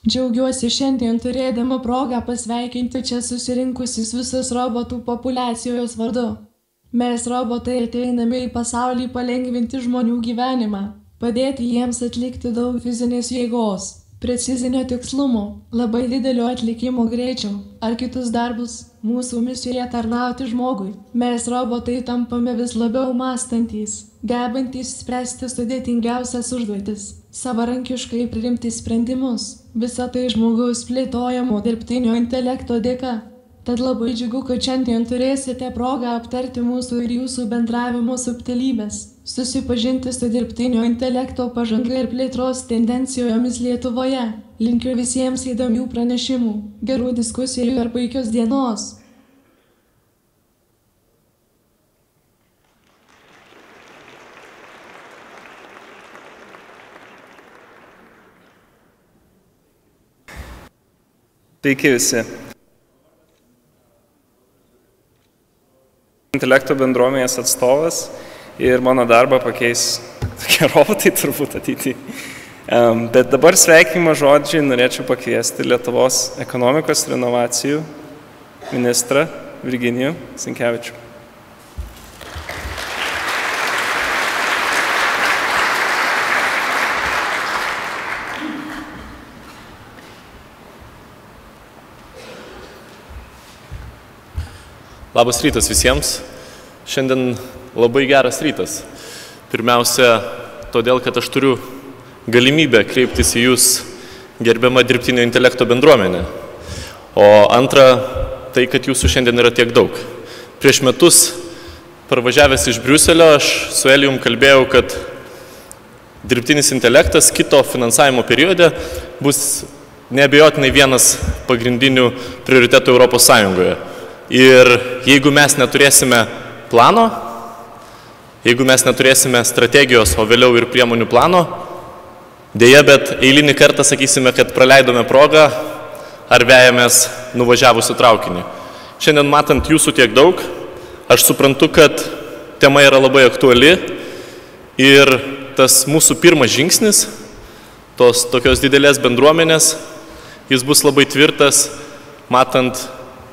Džiaugiuosi šiandien turėdama progą pasveikinti čia susirinkusius visus robotų populiacijos vardu. Mes robotai ateiname į pasaulį palengvinti žmonių gyvenimą, padėti jiems atlikti daug fizinės jėgos, precizinio tikslumo, labai didelio atlikimo greičio ar kitus darbus. Mūsų misija tarnauti žmogui. Mes robotai tampame vis labiau mąstantys, gebantys spręsti sudėtingiausias užduotis, savarankiškai priimti sprendimus. Visa tai žmogaus plėtojamo dirbtinio intelekto dėka. Tad labai džiugu, kad šiandien turėsite progą aptarti mūsų ir jūsų bendravimo subtilybes, susipažinti su dirbtinio intelekto pažanga ir plėtros tendencijomis Lietuvoje. Linkiu visiems įdomių pranešimų, gerų diskusijų ir puikios dienos. Sveiki visi. Intelekto bendruomenės atstovas ir mano darbą pakeis tokie robotai turbūt ateityje. Bet dabar sveikinimo žodžiai norėčiau pakviesti Lietuvos ekonomikos ir inovacijų ministrą Virginijų Sinkevičių. Labas rytas visiems. Šiandien labai geras rytas. Pirmiausia, todėl, kad aš turiu galimybę kreiptis į jūs, gerbiama dirbtinio intelekto bendruomenė. O antra, tai, kad jūsų šiandien yra tiek daug. Prieš metus, parvažiavęs iš Briuselio, aš su Elijum kalbėjau, kad dirbtinis intelektas kito finansavimo periode bus neabejotinai vienas pagrindinių prioritetų Europos Sąjungoje. Ir jeigu mes neturėsime plano, jeigu mes neturėsime strategijos, o vėliau ir priemonių plano, dėja, bet eilinį kartą sakysime, kad praleidome progą ar vejamės nuvažiavusių traukinį. Šiandien matant jūsų tiek daug, aš suprantu, kad tema yra labai aktuali ir tas mūsų pirmas žingsnis, tos tokios didelės bendruomenės, jis bus labai tvirtas, matant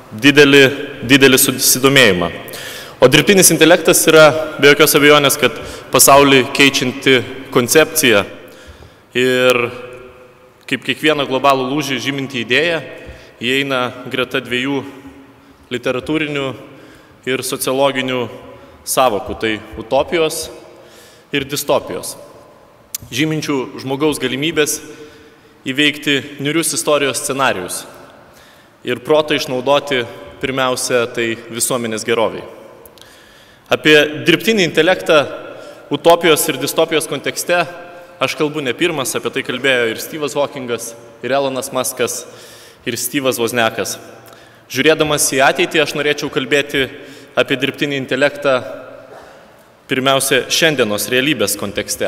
didelį susidomėjimą. O dirbtinis intelektas yra be jokios abejonės, kad pasaulį keičianti koncepcija ir kaip kiekvieną globalų lūžį žyminti idėją, įeina greta dviejų literatūrinių ir sociologinių sąvokų, tai utopijos ir distopijos. Žyminčių žmogaus galimybės įveikti niūrius istorijos scenarijus ir protą išnaudoti pirmiausia tai visuomenės geroviai. Apie dirbtinį intelektą utopijos ir distopijos kontekste aš kalbu ne pirmas, apie tai kalbėjo ir Steve'as Hawkingas, ir Elonas Muskas, ir Steve'as Wozniakas. Žiūrėdamas į ateitį, aš norėčiau kalbėti apie dirbtinį intelektą pirmiausia šiandienos realybės kontekste.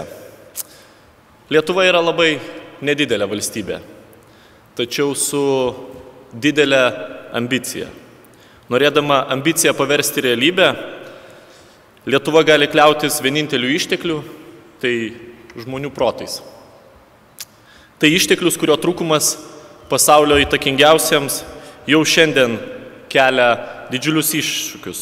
Lietuva yra labai nedidelė valstybė, tačiau su didelę ambiciją. Norėdama ambiciją paversti realybę, Lietuva gali kliautis vieninteliu ištekliu, tai žmonių protais. Tai išteklius, kurio trūkumas pasaulio įtakingiausiems jau šiandien kelia didžiulius iššūkius.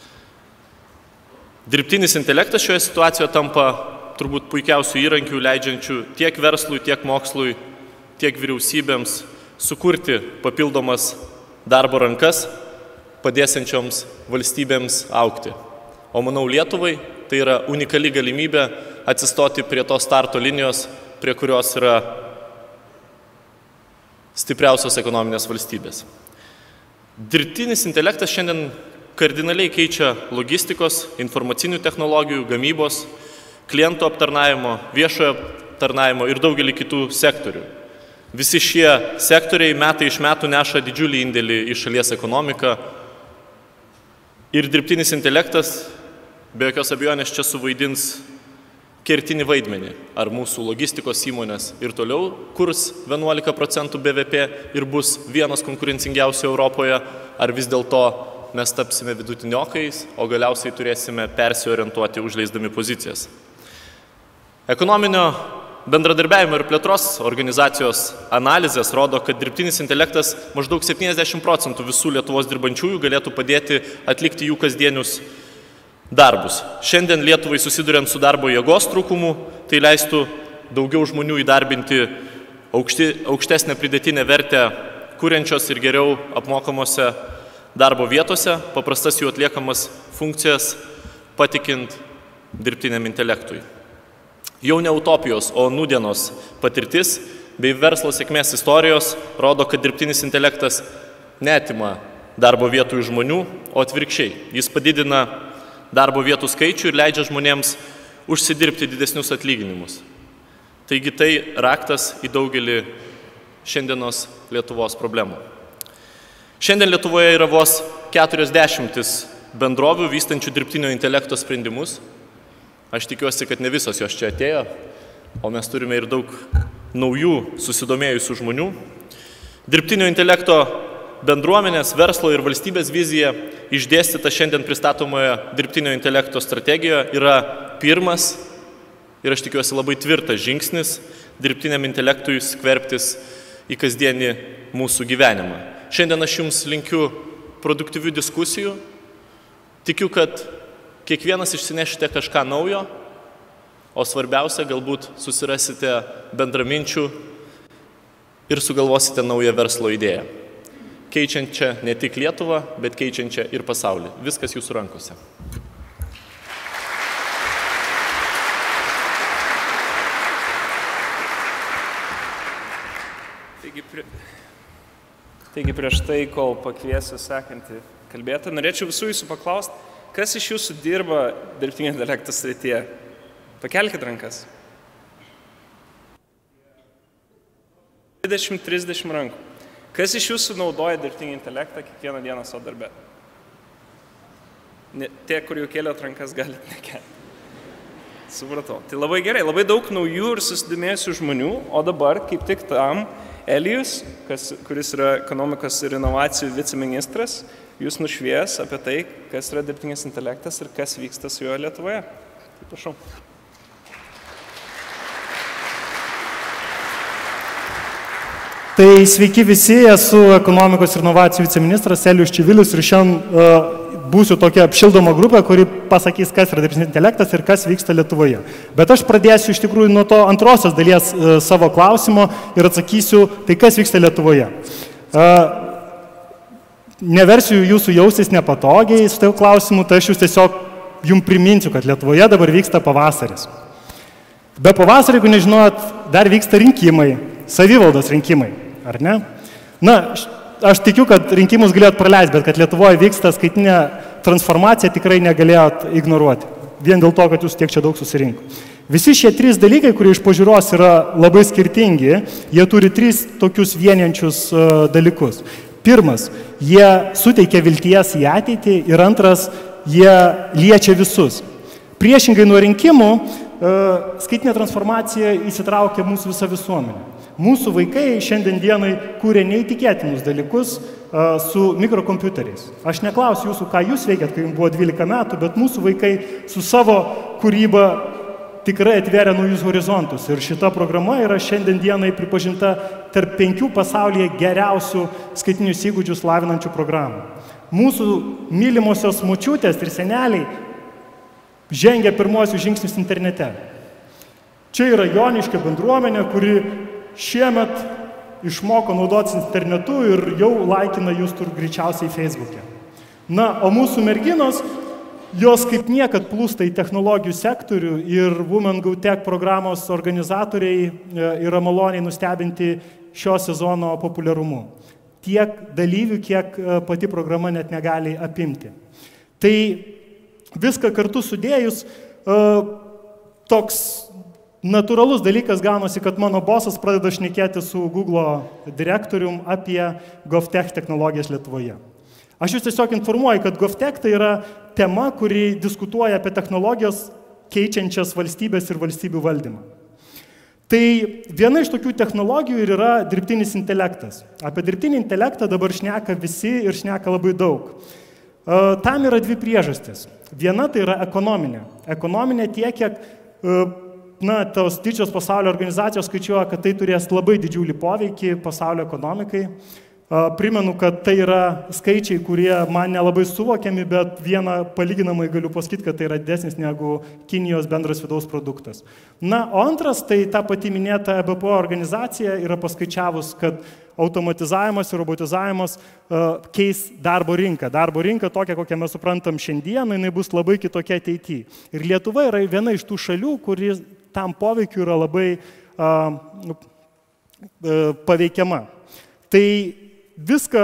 Dirbtinis intelektas šioje situacijoje tampa turbūt puikiausių įrankių, leidžiančių tiek verslui, tiek mokslui, tiek vyriausybėms sukurti papildomas darbo rankas, padėsiančioms valstybėms augti. O manau, Lietuvai tai yra unikali galimybė atsistoti prie tos starto linijos, prie kurios yra stipriausios ekonominės valstybės. Dirbtinis intelektas šiandien kardinaliai keičia logistikos, informacinių technologijų, gamybos, klientų aptarnavimo, viešojo aptarnavimo ir daugelį kitų sektorių. Visi šie sektoriai metai iš metų neša didžiulį indėlį į šalies ekonomiką ir dirbtinis intelektas be jokios abejonės čia suvaidins kertinį vaidmenį. Ar mūsų logistikos įmonės ir toliau kurs 11% BVP ir bus vienas konkurencingiausių Europoje, ar vis dėlto mes tapsime vidutiniokais, o galiausiai turėsime persiorientuoti užleisdami pozicijas. Ekonominio bendradarbiavimo ir plėtros organizacijos analizės rodo, kad dirbtinis intelektas maždaug 70% visų Lietuvos dirbančiųjų galėtų padėti atlikti jų kasdienius darbus. Šiandien Lietuvai susiduriant su darbo jėgos trūkumu, tai leistų daugiau žmonių įdarbinti aukštesnę pridėtinę vertę kuriančios ir geriau apmokamose darbo vietose, paprastas jų atliekamas funkcijas patikint dirbtiniam intelektui. Jau ne utopijos, o nūdienos patirtis bei verslo sėkmės istorijos rodo, kad dirbtinis intelektas neatima darbo vietų iš žmonių, o atvirkščiai. Jis padidina darbo vietų skaičių ir leidžia žmonėms užsidirbti didesnius atlyginimus. Taigi tai raktas į daugelį šiandienos Lietuvos problemų. Šiandien Lietuvoje yra vos 40 bendrovių vystančių dirbtinio intelekto sprendimus. Aš tikiuosi, kad ne visos jos čia atėjo, o mes turime ir daug naujų susidomėjusių žmonių. Dirbtinio intelekto bendruomenės, verslo ir valstybės vizija išdėstyta šiandien pristatomoje dirbtinio intelekto strategijoje yra pirmas ir aš tikiuosi labai tvirtas žingsnis dirbtiniam intelektui skverbtis į kasdienį mūsų gyvenimą. Šiandien aš jums linkiu produktyvių diskusijų. Tikiu, kad kiekvienas išsinešite kažką naujo, o svarbiausia, galbūt susirasite bendraminčių ir sugalvosite naują verslo idėją. Keičiančią ne tik Lietuvą, bet keičiančią ir pasaulį. Viskas jūsų rankose. Taigi prieš tai, kol pakviesiu sekantį kalbėtą, norėčiau visų jūsų paklausti, kas iš jūsų dirba dirbtinio intelekto srityje? Pakelkit rankas. 20-30 rankų. Kas iš jūsų naudoja dirbtinį intelektą kiekvieną dieną savo darbe? Tie, kur jau kėlėt rankas, galite nekelti. Supratau. Tai labai gerai, labai daug naujų ir susidomėjusių žmonių, o dabar kaip tik tam Elijus, kuris yra ekonomikos ir inovacijų viceministras, jūs nušvies apie tai, kas yra dirbtinis intelektas ir kas vyksta su juo Lietuvoje. Tai prašau. Tai sveiki visi, esu ekonomikos ir inovacijų viceministras Elijus Čivilius ir šiandien būsiu tokia apšildoma grupė, kuri pasakys, kas yra dirbtinis intelektas ir kas vyksta Lietuvoje. Bet aš pradėsiu iš tikrųjų nuo to antrosios dalies savo klausimo ir atsakysiu, tai kas vyksta Lietuvoje. Neversiu jūsų jaustis nepatogiai su tai klausimu, tai aš jūs tiesiog jums priminsiu, kad Lietuvoje dabar vyksta pavasaris. Be pavasario, jeigu nežinojot, dar vyksta rinkimai, savivaldos rinkimai, ar ne? Na, aš tikiu, kad rinkimus galėjot praleisti, bet kad Lietuvoje vyksta skaitinė transformacija, tikrai negalėjot ignoruoti. Vien dėl to, kad jūs tiek čia daug susirinko. Visi šie trys dalykai, kurie iš požiūros yra labai skirtingi, jie turi tris tokius vieniančius dalykus. Pirmas, jie suteikia vilties į ateitį ir antras, jie liečia visus. Priešingai nuo rinkimų, skaitinė transformacija įsitraukia mūsų visą visuomenę. Mūsų vaikai šiandien dienai kūrė neįtikėtinus dalykus su mikrokompiuteriais. Aš neklausiu jūsų, ką jūs veikiat, kai jums buvo 12 metų, bet mūsų vaikai su savo kūryba tikrai atvėrė naujus horizontus. Ir šita programa yra šiandien dienai pripažinta tarp 5 pasaulyje geriausių skaitinius įgūdžius lavinančių programų. Mūsų mylimosios močiutės ir seneliai žengia pirmosius žingsnius internete. Čia yra Joniškio bendruomenė, kuri šiemet išmoko naudotis internetu ir jau laikina jūs tur greičiausiai Facebook'e. Na, o mūsų merginos, jos kaip niekad plūsta į technologijų sektorių ir Women Go Tech programos organizatoriai yra maloniai nustebinti šio sezono populiarumu. Tiek dalyvių, kiek pati programa net negali apimti. Tai viską kartu sudėjus, toks natūralus dalykas gaunasi, kad mano bosas pradeda šnekėti su Google direktorium apie GovTech technologijas Lietuvoje. Aš jūs tiesiog informuoju, kad GovTech tai yra tema, kuri diskutuoja apie technologijas keičiančias valstybės ir valstybių valdymą. Tai viena iš tokių technologijų ir yra dirbtinis intelektas. Apie dirbtinį intelektą dabar šneka visi ir šneka labai daug. Tam yra dvi priežastys. Viena tai yra ekonominė. Ekonominė tiek, kiek tos didžios pasaulio organizacijos skaičiuoja, kad tai turės labai didžiulį poveikį pasaulio ekonomikai. Primenu, kad tai yra skaičiai, kurie man nelabai suvokiami, bet vieną palyginamai galiu pasakyti, kad tai yra didesnis negu Kinijos bendras vidaus produktas. Na, o antras, tai ta pati minėta EBPO organizacija yra paskaičiavus, kad automatizavimas ir robotizavimas keis darbo rinką. Darbo rinka tokia, kokią mes suprantam šiandieną, jinai bus labai kitokia ateityje. Ir Lietuva yra viena iš tų šalių, kuri tam poveikiu yra labai paveikiama. Tai viską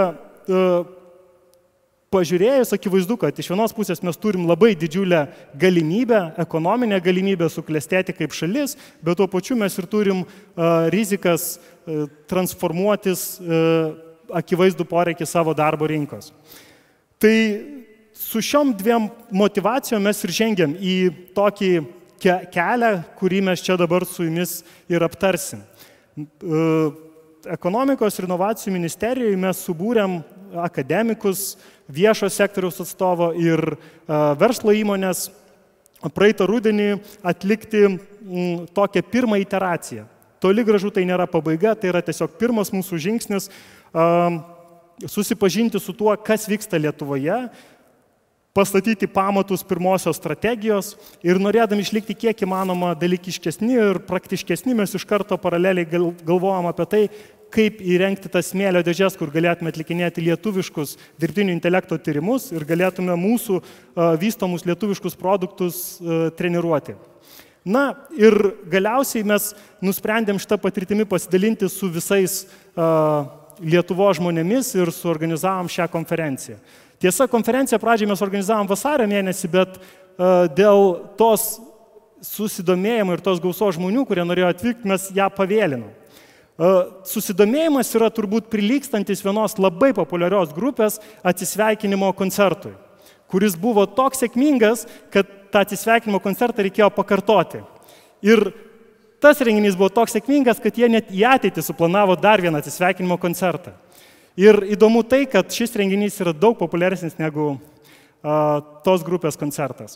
pažiūrėjus, akivaizdu, kad iš vienos pusės mes turim labai didžiulę galimybę, ekonominę galimybę suklestėti kaip šalis, bet tuo pačiu mes ir turim rizikas transformuotis akivaizdų poreikį savo darbo rinkos. Tai su šiom dviem motivacijom mes ir žengiam į tokį kelią, kurį mes čia dabar su jumis ir aptarsim. Ekonomikos ir inovacijų ministerijoje mes subūrėm akademikus, viešo sektoriaus atstovo ir verslo įmonės praeitą rudenį atlikti tokią pirmą iteraciją. Toli gražu tai nėra pabaiga, tai yra tiesiog pirmas mūsų žingsnis susipažinti su tuo, kas vyksta Lietuvoje, pastatyti pamatus pirmosios strategijos ir norėdami išlikti kiek įmanoma dalykiškesni ir praktiškesni, mes iš karto paraleliai galvojam apie tai, kaip įrengti tas smėlio dėžes, kur galėtume atlikinėti lietuviškus dirbtinio intelekto tyrimus ir galėtume mūsų vystomus lietuviškus produktus treniruoti. Na ir galiausiai mes nusprendėm šitą patirtimį pasidalinti su visais Lietuvos žmonėmis ir suorganizavom šią konferenciją. Tiesa, konferenciją pradžiai mes organizavom vasario mėnesį, bet dėl tos susidomėjimo ir tos gausos žmonių, kurie norėjo atvykti, mes ją pavėlinom. Susidomėjimas yra turbūt prilygstantis vienos labai populiarios grupės atsisveikinimo koncertui, kuris buvo toks sėkmingas, kad tą atsisveikinimo koncertą reikėjo pakartoti. Ir tas renginys buvo toks sėkmingas, kad jie net į ateitį suplanavo dar vieną atsisveikinimo koncertą. Ir įdomu tai, kad šis renginys yra daug populiaresnis negu tos grupės koncertas.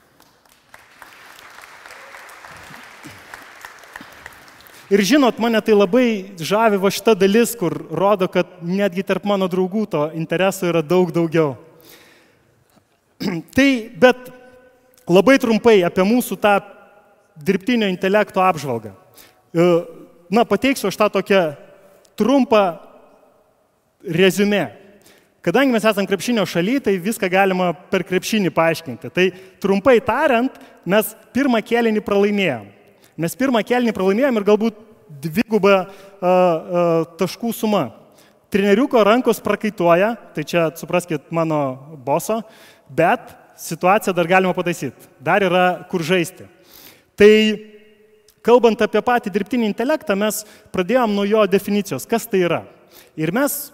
Ir žinot, mane tai labai žavi va šita dalis, kur rodo, kad netgi tarp mano draugų to intereso yra daug daugiau. Tai, bet labai trumpai apie mūsų tą dirbtinio intelekto apžvalgą. Na, pateiksiu aš tą tokią trumpą reziumė. Kadangi mes esame krepšinio šaly, tai viską galima per krepšinį paaiškinti. Tai trumpai tariant, mes pirmą kėlinį pralaimėjom. Mes pirmą kėlinį pralaimėjom ir galbūt dvigubą taškų suma. Treneriuko rankos prakaituoja, tai čia supraskit mano boso, bet situaciją dar galima pataisyti. Dar yra kur žaisti. Tai kalbant apie patį dirbtinį intelektą, mes pradėjom nuo jo definicijos, kas tai yra. Ir mes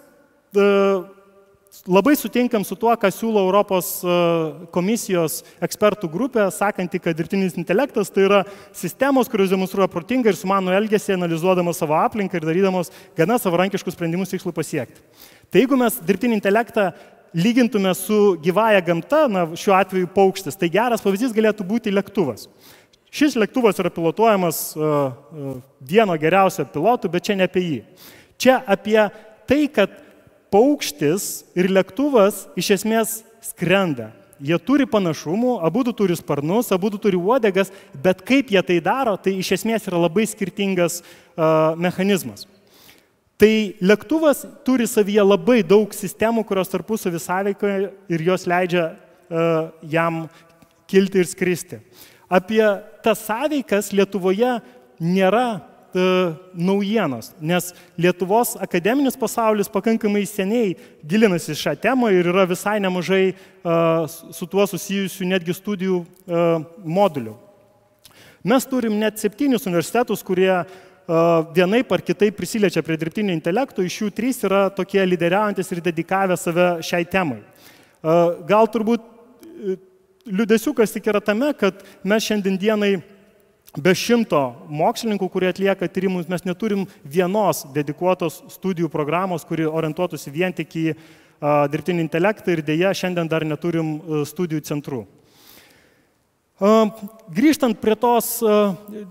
labai sutinkam su tuo, ką siūlo Europos komisijos ekspertų grupė, sakanti, kad dirbtinis intelektas tai yra sistemos, kurios demonstruoja protingą ir sumanų elgesį, analizuodamos savo aplinką ir darydamos gana savarankiškus sprendimus tikslų pasiekti. Tai jeigu mes dirbtinį intelektą lygintume su gyvąja gamta, na, šiuo atveju paukštis, tai geras pavyzdys galėtų būti lėktuvas. Šis lėktuvas yra pilotuojamas vieno geriausio pilotų, bet čia ne apie jį. Čia apie tai, kad paukštis ir lėktuvas iš esmės skrenda. Jie turi panašumų, abudu turi sparnus, abudu turi uodegas, bet kaip jie tai daro, tai iš esmės yra labai skirtingas mechanizmas. Tai lėktuvas turi savyje labai daug sistemų, kurios tarpusavy sąveikoja ir jos leidžia jam kilti ir skristi. Apie tas sąveikas Lietuvoje nėra naujienos, nes Lietuvos akademinis pasaulis pakankamai seniai gilinasi šią temą ir yra visai nemažai su tuo susijusių netgi studijų modulių. Mes turim net 7 universitetus, kurie vienaip ar kitaip prisiliečia prie dirbtinio intelekto, iš jų 3 yra tokie lyderiaujantis ir dedikavę save šiai temai. Gal turbūt liūdesiukas tik yra tame, kad mes šiandien dienai be 100 mokslininkų, kurie atlieka tyrimus, mes neturim vienos dedikuotos studijų programos, kuri orientuotųsi vien tik į dirbtinį intelektą ir dėja šiandien dar neturim studijų centrų. Grįžtant prie tos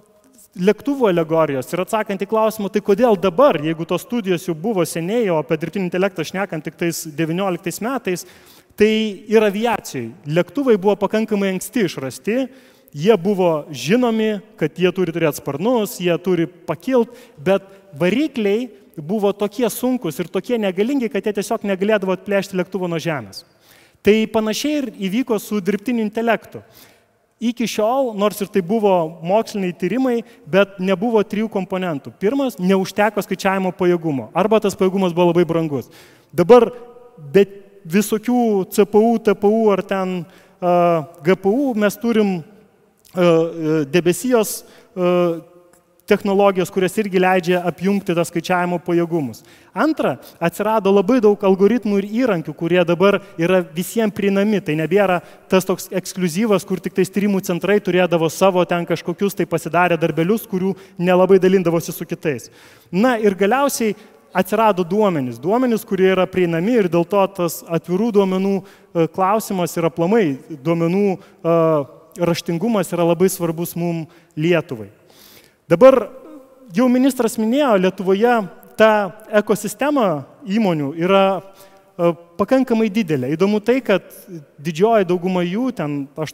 lėktuvų alegorijos ir atsakant į klausimą, tai kodėl dabar, jeigu tos studijos jau buvo seniai, o apie dirbtinį intelektą šnekant tik tais 19 metais, tai ir aviacijai. Lėktuvai buvo pakankamai anksti išrasti, jie buvo žinomi, kad jie turi turėti sparnus, jie turi pakilt, bet varikliai buvo tokie sunkus ir tokie negalingi, kad jie tiesiog negalėdavo atplėšti lėktuvo nuo žemės. Tai panašiai ir įvyko su dirbtiniu intelektu. Iki šiol, nors ir tai buvo moksliniai tyrimai, bet nebuvo 3 komponentų. Pirmas, neužteko skaičiavimo pajėgumo, arba tas pajėgumas buvo labai brangus. Dabar be visokių CPU, TPU ar ten GPU mes turim debesijos technologijos, kurias irgi leidžia apjungti tą skaičiavimo pajėgumus. Antra, atsirado labai daug algoritmų ir įrankių, kurie dabar yra visiems prieinami. Tai nebėra tas toks ekskliuzyvas, kur tik tais tyrimų centrai turėdavo savo ten kažkokius tai pasidarę darbelius, kurių nelabai dalindavosi su kitais. Na ir galiausiai atsirado duomenys, kurie yra prieinami ir dėl to tas atvirų duomenų klausimas ir aplamai duomenų raštingumas yra labai svarbus mums Lietuvai. Dabar jau ministras minėjo, Lietuvoje ta ekosistema įmonių yra pakankamai didelė. Įdomu tai, kad didžioji dauguma jų, ten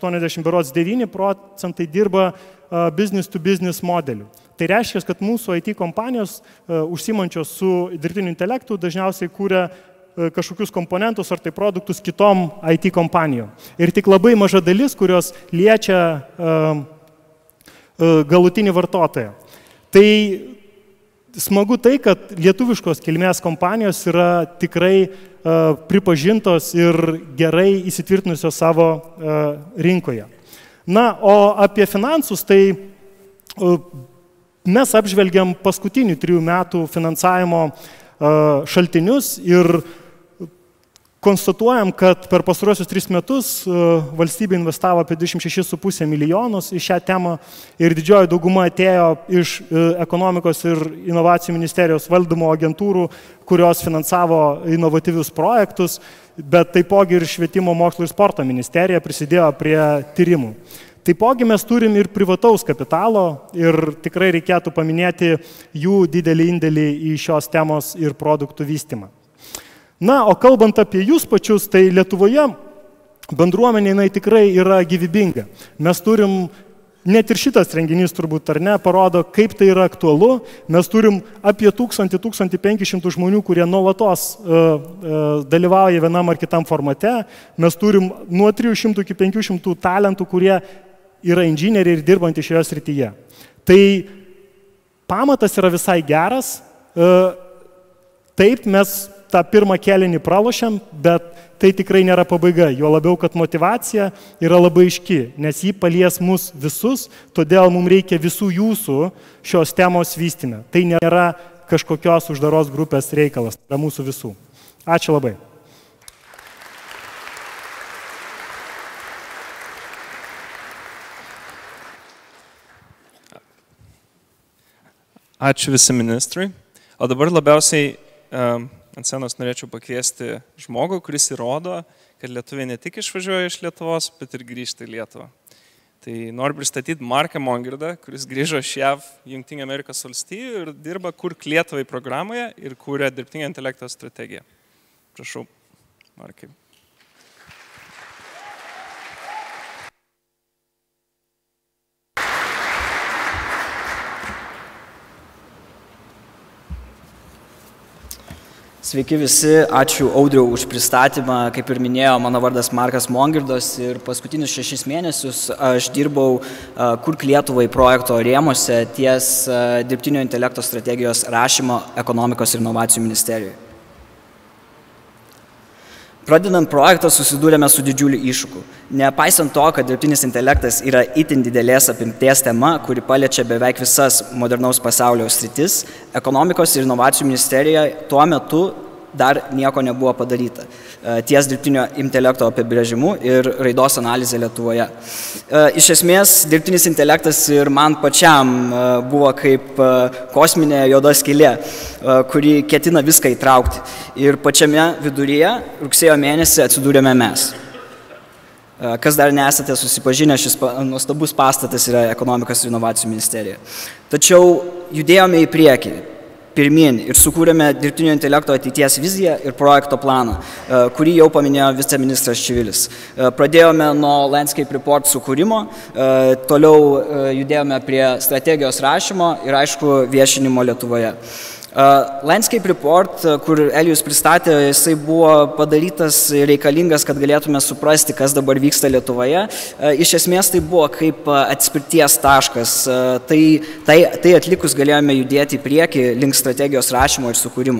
89% dirba business to business modeliu. Tai reiškia, kad mūsų IT kompanijos užsiimančios su dirbtiniu intelektu dažniausiai kūrė kažkokius komponentus ar tai produktus kitom IT kompanijom. Ir tik labai maža dalis, kurios liečia galutinį vartotoją. Tai smagu tai, kad lietuviškos kilmės kompanijos yra tikrai pripažintos ir gerai įsitvirtinusios savo rinkoje. Na, o apie finansus, tai mes apžvelgiam paskutinių 3 metų finansavimo šaltinius ir konstatuojam, kad per pastaruosius 3 metus valstybė investavo apie 26,5 milijonus į šią temą ir didžioji dauguma atėjo iš ekonomikos ir inovacijų ministerijos valdymo agentūrų, kurios finansavo inovatyvius projektus, bet taipogi ir švietimo, mokslo ir sporto ministerija prisidėjo prie tyrimų. Taipogi mes turim ir privataus kapitalo ir tikrai reikėtų paminėti jų didelį indėlį į šios temos ir produktų vystymą. Na, o kalbant apie jūs pačius, tai Lietuvoje bendruomenė tikrai yra gyvybinga. Mes turim, net ir šitas renginys turbūt ar ne, parodo, kaip tai yra aktualu. Mes turim apie 1000–1500 žmonių, kurie nuolatos dalyvauja vienam ar kitam formate. Mes turim nuo 300 iki 500 talentų, kurie yra inžinieriai ir dirbantys šioje srityje. Tai pamatas yra visai geras. Taip, mes tą pirmą kėlinį pralošiam, bet tai tikrai nėra pabaiga. Jo labiau, kad motyvacija yra labai aiški, nes jį palies mus visus, todėl mums reikia visų jūsų šios temos vystyme. Tai nėra kažkokios uždaros grupės reikalas, tai yra mūsų visų. Ačiū labai. Ačiū viceministrui. O dabar labiausiai ant scenos norėčiau pakviesti žmogų, kuris įrodo, kad lietuviai ne tik išvažiuoja iš Lietuvos, bet ir grįžta į Lietuvą. Tai noriu pristatyti Marką Mongirdą, kuris grįžo iš JAV, Jungtinių Amerikos valstijų ir dirba Kurk Lietuvai programoje ir kūrė dirbtinio intelekto strategiją. Prašau, Markai. Sveiki visi, ačiū Audriau už pristatymą. Kaip ir minėjo, mano vardas Markas Mongirdas ir paskutinius 6 mėnesius aš dirbau Kurk Lietuvai projekto rėmuose ties dirbtinio intelekto strategijos rašymo ekonomikos ir inovacijų ministerijoje. Pradedant projektą susidūrėme su didžiuliu iššūkiu. Nepaisant to, kad dirbtinis intelektas yra itin didelės apimties tema, kuri paliečia beveik visas modernaus pasaulio sritis, ekonomikos ir inovacijų ministerija tuo metu dar nieko nebuvo padaryta ties dirbtinio intelekto apibrėžimu ir raidos analizė Lietuvoje. Iš esmės, dirbtinis intelektas ir man pačiam buvo kaip kosminė juoda skylė, kuri ketina viską įtraukti. Ir pačiame viduryje rugsėjo mėnesį atsidūrėme mes. Kas dar nesate susipažinę, šis nuostabus pastatas yra Ekonomikos ir inovacijų ministerija. Tačiau judėjome į priekį, pirmin ir sukūrėme dirbtinio intelekto ateities viziją ir projekto planą, kurį jau paminėjo viceministras Čivilis. Pradėjome nuo Landscape Report sukūrimo, toliau judėjome prie strategijos rašymo ir aišku viešinimo Lietuvoje. Landscape Report, kur Elijus pristatė, jisai buvo padarytas reikalingas, kad galėtume suprasti, kas dabar vyksta Lietuvoje. Iš esmės tai buvo kaip atspirties taškas. Tai atlikus galėjome judėti į priekį link strategijos rašymo ir sukūrimo.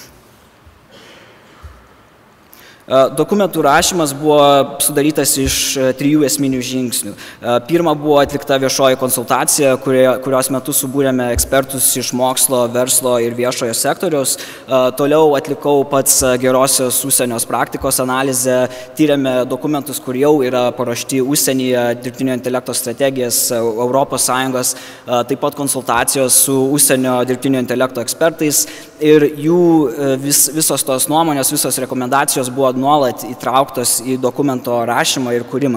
Dokumentų rašymas buvo sudarytas iš 3 esminių žingsnių. Pirma buvo atlikta viešoji konsultacija, kurios metu subūrėme ekspertus iš mokslo, verslo ir viešojo sektoriaus. Toliau atlikau pats gerosios užsienios praktikos analizę, tyrėme dokumentus, kur jau yra paruošti užsienyje, dirbtinio intelekto strategijas, Europos Sąjungos, taip pat konsultacijos su užsienio dirbtinio intelekto ekspertais ir jų visos tos nuomonės, visos rekomendacijos buvo nuolat įtrauktos į dokumento rašymą ir kūrimą.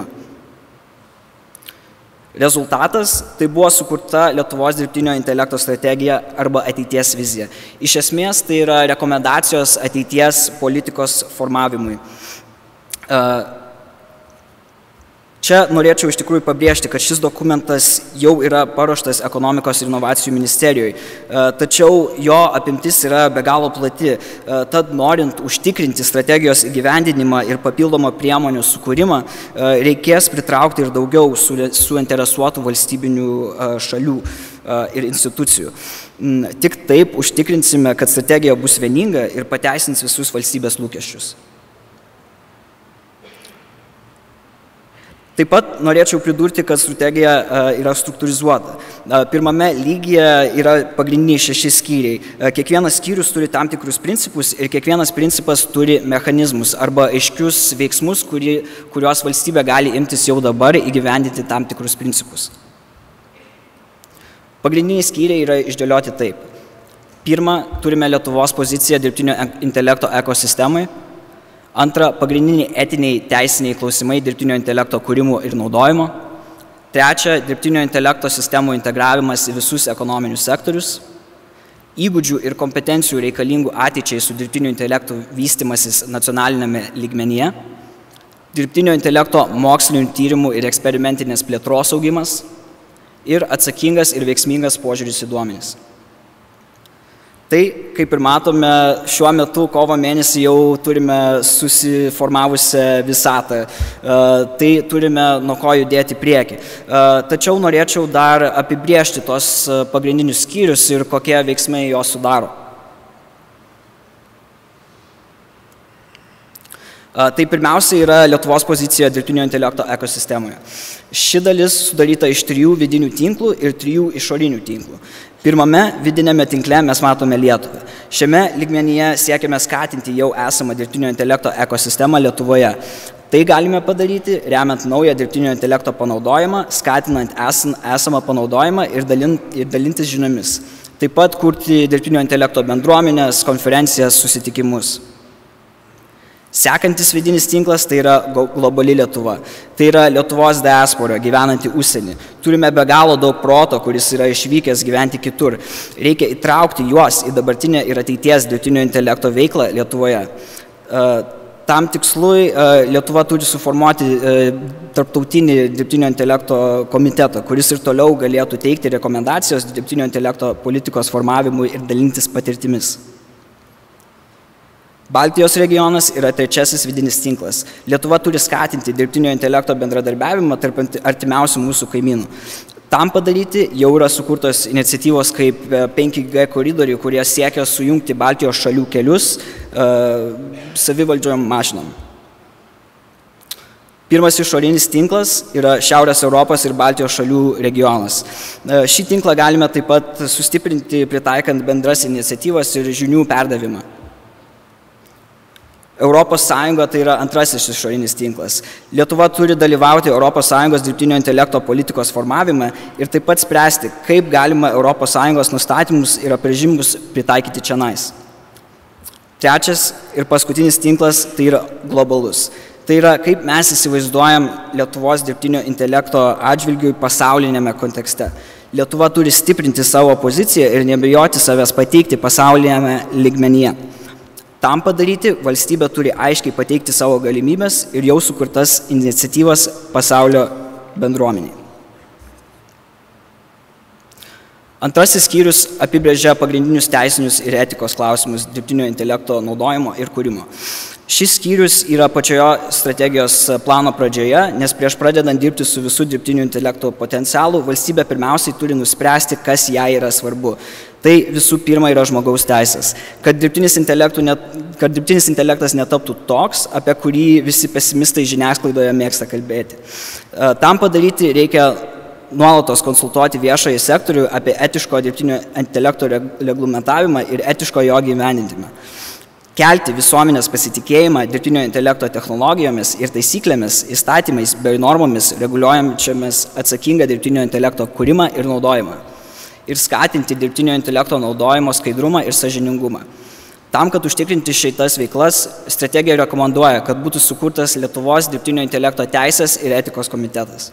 Rezultatas tai buvo sukurta Lietuvos dirbtinio intelekto strategija arba ateities vizija. Iš esmės tai yra rekomendacijos ateities politikos formavimui. Čia norėčiau iš tikrųjų pabrėžti, kad šis dokumentas jau yra paruoštas Ekonomikos ir inovacijų ministerijoje, tačiau jo apimtis yra be galo plati. Tad norint užtikrinti strategijos įgyvendinimą ir papildomą priemonių sukūrimą, reikės pritraukti ir daugiau suinteresuotų valstybinių šalių ir institucijų. Tik taip užtikrinsime, kad strategija bus vieninga ir pateisins visus valstybės lūkesčius. Taip pat norėčiau pridurti, kad strategija yra struktūrizuota. Pirmame lygyje yra pagrindiniai 6 skyriai. Kiekvienas skyrius turi tam tikrus principus ir kiekvienas principas turi mechanizmus arba aiškius veiksmus, kuriuos valstybė gali imtis jau dabar įgyvendinti tam tikrus principus. Pagrindiniai skyriai yra išdėlioti taip. Pirma, turime Lietuvos poziciją dirbtinio intelekto ekosistemai. Antra, pagrindiniai etiniai teisiniai klausimai dirbtinio intelekto kūrimo ir naudojimo. Trečia, dirbtinio intelekto sistemų integravimas į visus ekonominius sektorius. Įgūdžių ir kompetencijų reikalingų ateičiai su dirbtinio intelekto vystymasis nacionalinėme lygmenyje. Dirbtinio intelekto mokslinių tyrimų ir eksperimentinės plėtros augimas. Ir atsakingas ir veiksmingas požiūris į duomenis. Tai, kaip ir matome, šiuo metu kovo mėnesį jau turime susiformavusią visatą. Tai turime nuo ko judėti priekį. Tačiau norėčiau dar apibriežti tos pagrindinius skyrius ir kokie veiksmai jos sudaro. Tai pirmiausia yra Lietuvos pozicija dirbtinio intelekto ekosistemoje. Ši dalis sudaryta iš 3 vidinių tinklų ir 3 išorinių tinklų. Pirmame vidinėme tinkle mes matome Lietuvą. Šiame lygmenyje siekiame skatinti jau esamą dirbtinio intelekto ekosistemą Lietuvoje. Tai galime padaryti, remiant naują dirbtinio intelekto panaudojimą, skatinant esamą panaudojimą ir dalintis žiniomis. Taip pat kurti dirbtinio intelekto bendruomenės, konferencijas, susitikimus. Sekantis vidinis tinklas tai yra globali Lietuva. Tai yra Lietuvos diaspora gyvenanti užsienį. Turime be galo daug proto, kuris yra išvykęs gyventi kitur. Reikia įtraukti juos į dabartinę ir ateities dirbtinio intelekto veiklą Lietuvoje. Tam tikslui Lietuva turi suformuoti tarptautinį dirbtinio intelekto komitetą, kuris ir toliau galėtų teikti rekomendacijas dirbtinio intelekto politikos formavimui ir dalintis patirtimis. Baltijos regionas yra trečiasis vidinis tinklas. Lietuva turi skatinti dirbtinio intelekto bendradarbiavimą tarp artimiausių mūsų kaimynų. Tam padaryti jau yra sukurtos iniciatyvos kaip 5G koridoriai, kurie siekia sujungti Baltijos šalių kelius savivaldžiom mašinom. Pirmas išorinis tinklas yra Šiaurės Europos ir Baltijos šalių regionas. Šį tinklą galime taip pat sustiprinti, pritaikant bendras iniciatyvas ir žinių perdavimą. Europos Sąjunga tai yra antrasis išorinis tinklas. Lietuva turi dalyvauti Europos Sąjungos dirbtinio intelekto politikos formavime ir taip pat spręsti, kaip galima Europos Sąjungos nustatymus ir apibrėžimus pritaikyti čionais. Trečias ir paskutinis tinklas tai yra globalus. Tai yra, kaip mes įsivaizduojam Lietuvos dirbtinio intelekto atžvilgių pasaulinėme kontekste. Lietuva turi stiprinti savo poziciją ir nebijoti savęs pateikti pasaulinėme lygmenyje. Tam padaryti valstybė turi aiškiai pateikti savo galimybės ir jau sukurtas iniciatyvas pasaulio bendruomeniai. Antrasis skyrius apibrėžia pagrindinius teisinius ir etikos klausimus dirbtinio intelekto naudojimo ir kūrimo. Šis skyrius yra pačioje strategijos plano pradžioje, nes prieš pradedant dirbti su visų dirbtinio intelekto potencialu, valstybė pirmiausiai turi nuspręsti, kas jai yra svarbu. Tai visų pirma yra žmogaus teisės. Kad dirbtinis intelektas netaptų toks, apie kurį visi pesimistai žiniasklaidoje mėgsta kalbėti. Tam padaryti reikia nuolatos konsultuoti viešąjį sektorių apie etiško dirbtinio intelekto reglamentavimą ir etiško jo gyvendinimą. Kelti visuomenės pasitikėjimą dirbtinio intelekto technologijomis ir taisyklėmis, įstatymais bei normomis reguliuojančiamis atsakingą dirbtinio intelekto kūrimą ir naudojimą. Ir skatinti dirbtinio intelekto naudojimo skaidrumą ir sąžiningumą. Tam, kad užtikrinti šitas veiklas, strategija rekomenduoja, kad būtų sukurtas Lietuvos dirbtinio intelekto teisės ir etikos komitetas.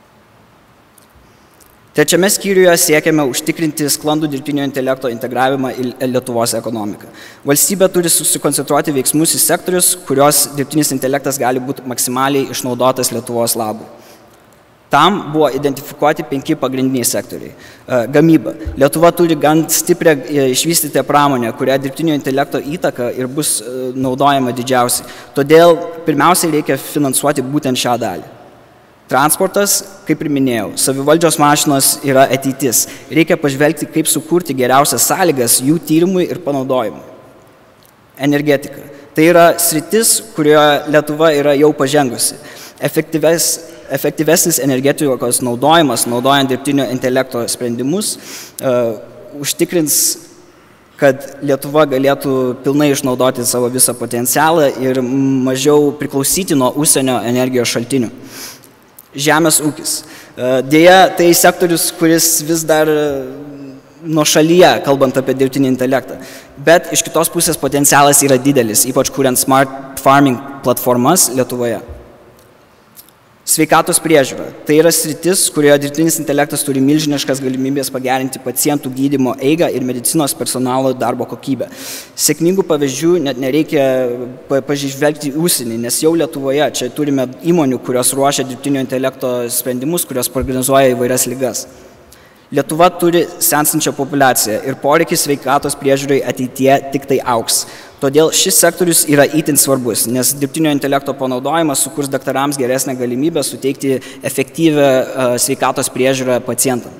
Trečiame skyriuje siekiame užtikrinti sklandų dirbtinio intelekto integravimą į Lietuvos ekonomiką. Valstybė turi susikoncentruoti veiksmus į sektorius, kurios dirbtinis intelektas gali būti maksimaliai išnaudotas Lietuvos labui. Tam buvo identifikuoti 5 pagrindiniai sektoriai. Gamyba. Lietuva turi gan stiprią išvystytą pramonę, kurią dirbtinio intelekto įtaka ir bus naudojama didžiausiai. Todėl pirmiausiai reikia finansuoti būtent šią dalį. Transportas, kaip ir minėjau, savivaldžios mašinos yra ateitis. Reikia pažvelgti, kaip sukurti geriausias sąlygas jų tyrimui ir panaudojimui. Energetika. Tai yra sritis, kurioje Lietuva yra jau pažengusi. Efektyvesnis energetikos naudojimas, naudojant dirbtinio intelekto sprendimus, užtikrins, kad Lietuva galėtų pilnai išnaudoti savo visą potencialą ir mažiau priklausyti nuo užsienio energijos šaltinių. Žemės ūkis. Deja, tai sektorius, kuris vis dar nuošalyje, kalbant apie dirbtinį intelektą. Bet iš kitos pusės potencialas yra didelis, ypač kuriant smart farming platformas Lietuvoje. Sveikatos priežiūra. Tai yra sritis, kurioje dirbtinis intelektas turi milžiniškas galimybės pagerinti pacientų gydymo eigą ir medicinos personalo darbo kokybę. Sėkmingų pavyzdžių net nereikia pažvelgti į užsienį, nes jau Lietuvoje čia turime įmonių, kurios ruošia dirbtinio intelekto sprendimus, kurios prognozuoja įvairias ligas. Lietuva turi senstančią populiaciją ir poreikis sveikatos priežiūrai ateityje tik tai augs. Todėl šis sektorius yra itin svarbus, nes dirbtinio intelekto panaudojimas sukurs daktarams geresnę galimybę suteikti efektyvią sveikatos priežiūrą pacientam.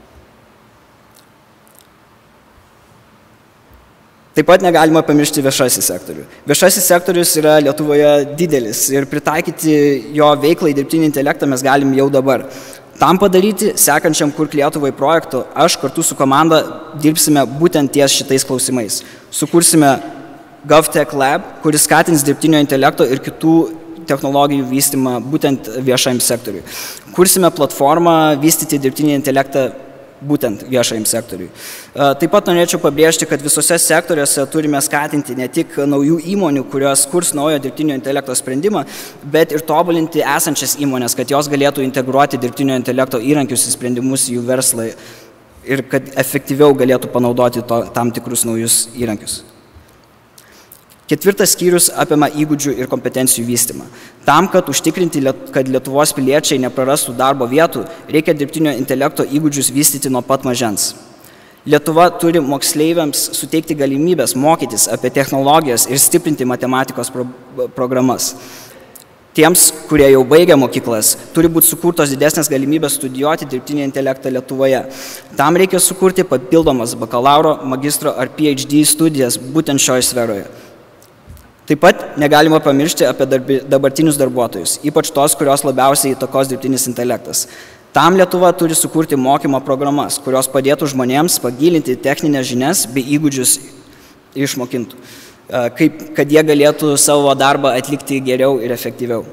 Taip pat negalima pamiršti viešasis sektorių. Viešasis sektorius yra Lietuvoje didelis ir pritaikyti jo veiklai dirbtinį intelektą mes galim jau dabar. Tam padaryti, sekančiam Kurk Lietuvai projektu, aš kartu su komanda dirbsime būtent ties šitais klausimais. Sukursime GovTech Lab, kuris skatins dirbtinio intelekto ir kitų technologijų vystymą būtent viešajam sektoriui. Kursime platformą vystyti dirbtinį intelektą būtent viešajam sektoriui. Taip pat norėčiau pabrėžti, kad visose sektoriuose turime skatinti ne tik naujų įmonių, kurios kurs naujo dirbtinio intelekto sprendimą, bet ir tobulinti esančias įmonės, kad jos galėtų integruoti dirbtinio intelekto įrankius į sprendimus jų verslai ir kad efektyviau galėtų panaudoti tam tikrus naujus įrankius. Ketvirtas skyrius apima įgūdžių ir kompetencijų vystymą. Tam, kad užtikrinti, kad Lietuvos piliečiai neprarastų darbo vietų, reikia dirbtinio intelekto įgūdžius vystyti nuo pat mažens. Lietuva turi moksleiviams suteikti galimybės mokytis apie technologijas ir stiprinti matematikos programas. Tiems, kurie jau baigia mokyklas, turi būti sukurtos didesnės galimybės studijuoti dirbtinį intelektą Lietuvoje. Tam reikia sukurti papildomas bakalauro, magistro ar PhD studijas būtent šioje sferoje. Taip pat negalima pamiršti apie dabartinius darbuotojus, ypač tos, kurios labiausiai įtakos dirbtinis intelektas. Tam Lietuva turi sukurti mokymo programas, kurios padėtų žmonėms pagilinti techninės žinias bei įgūdžius išmokintų, kad jie galėtų savo darbą atlikti geriau ir efektyviau.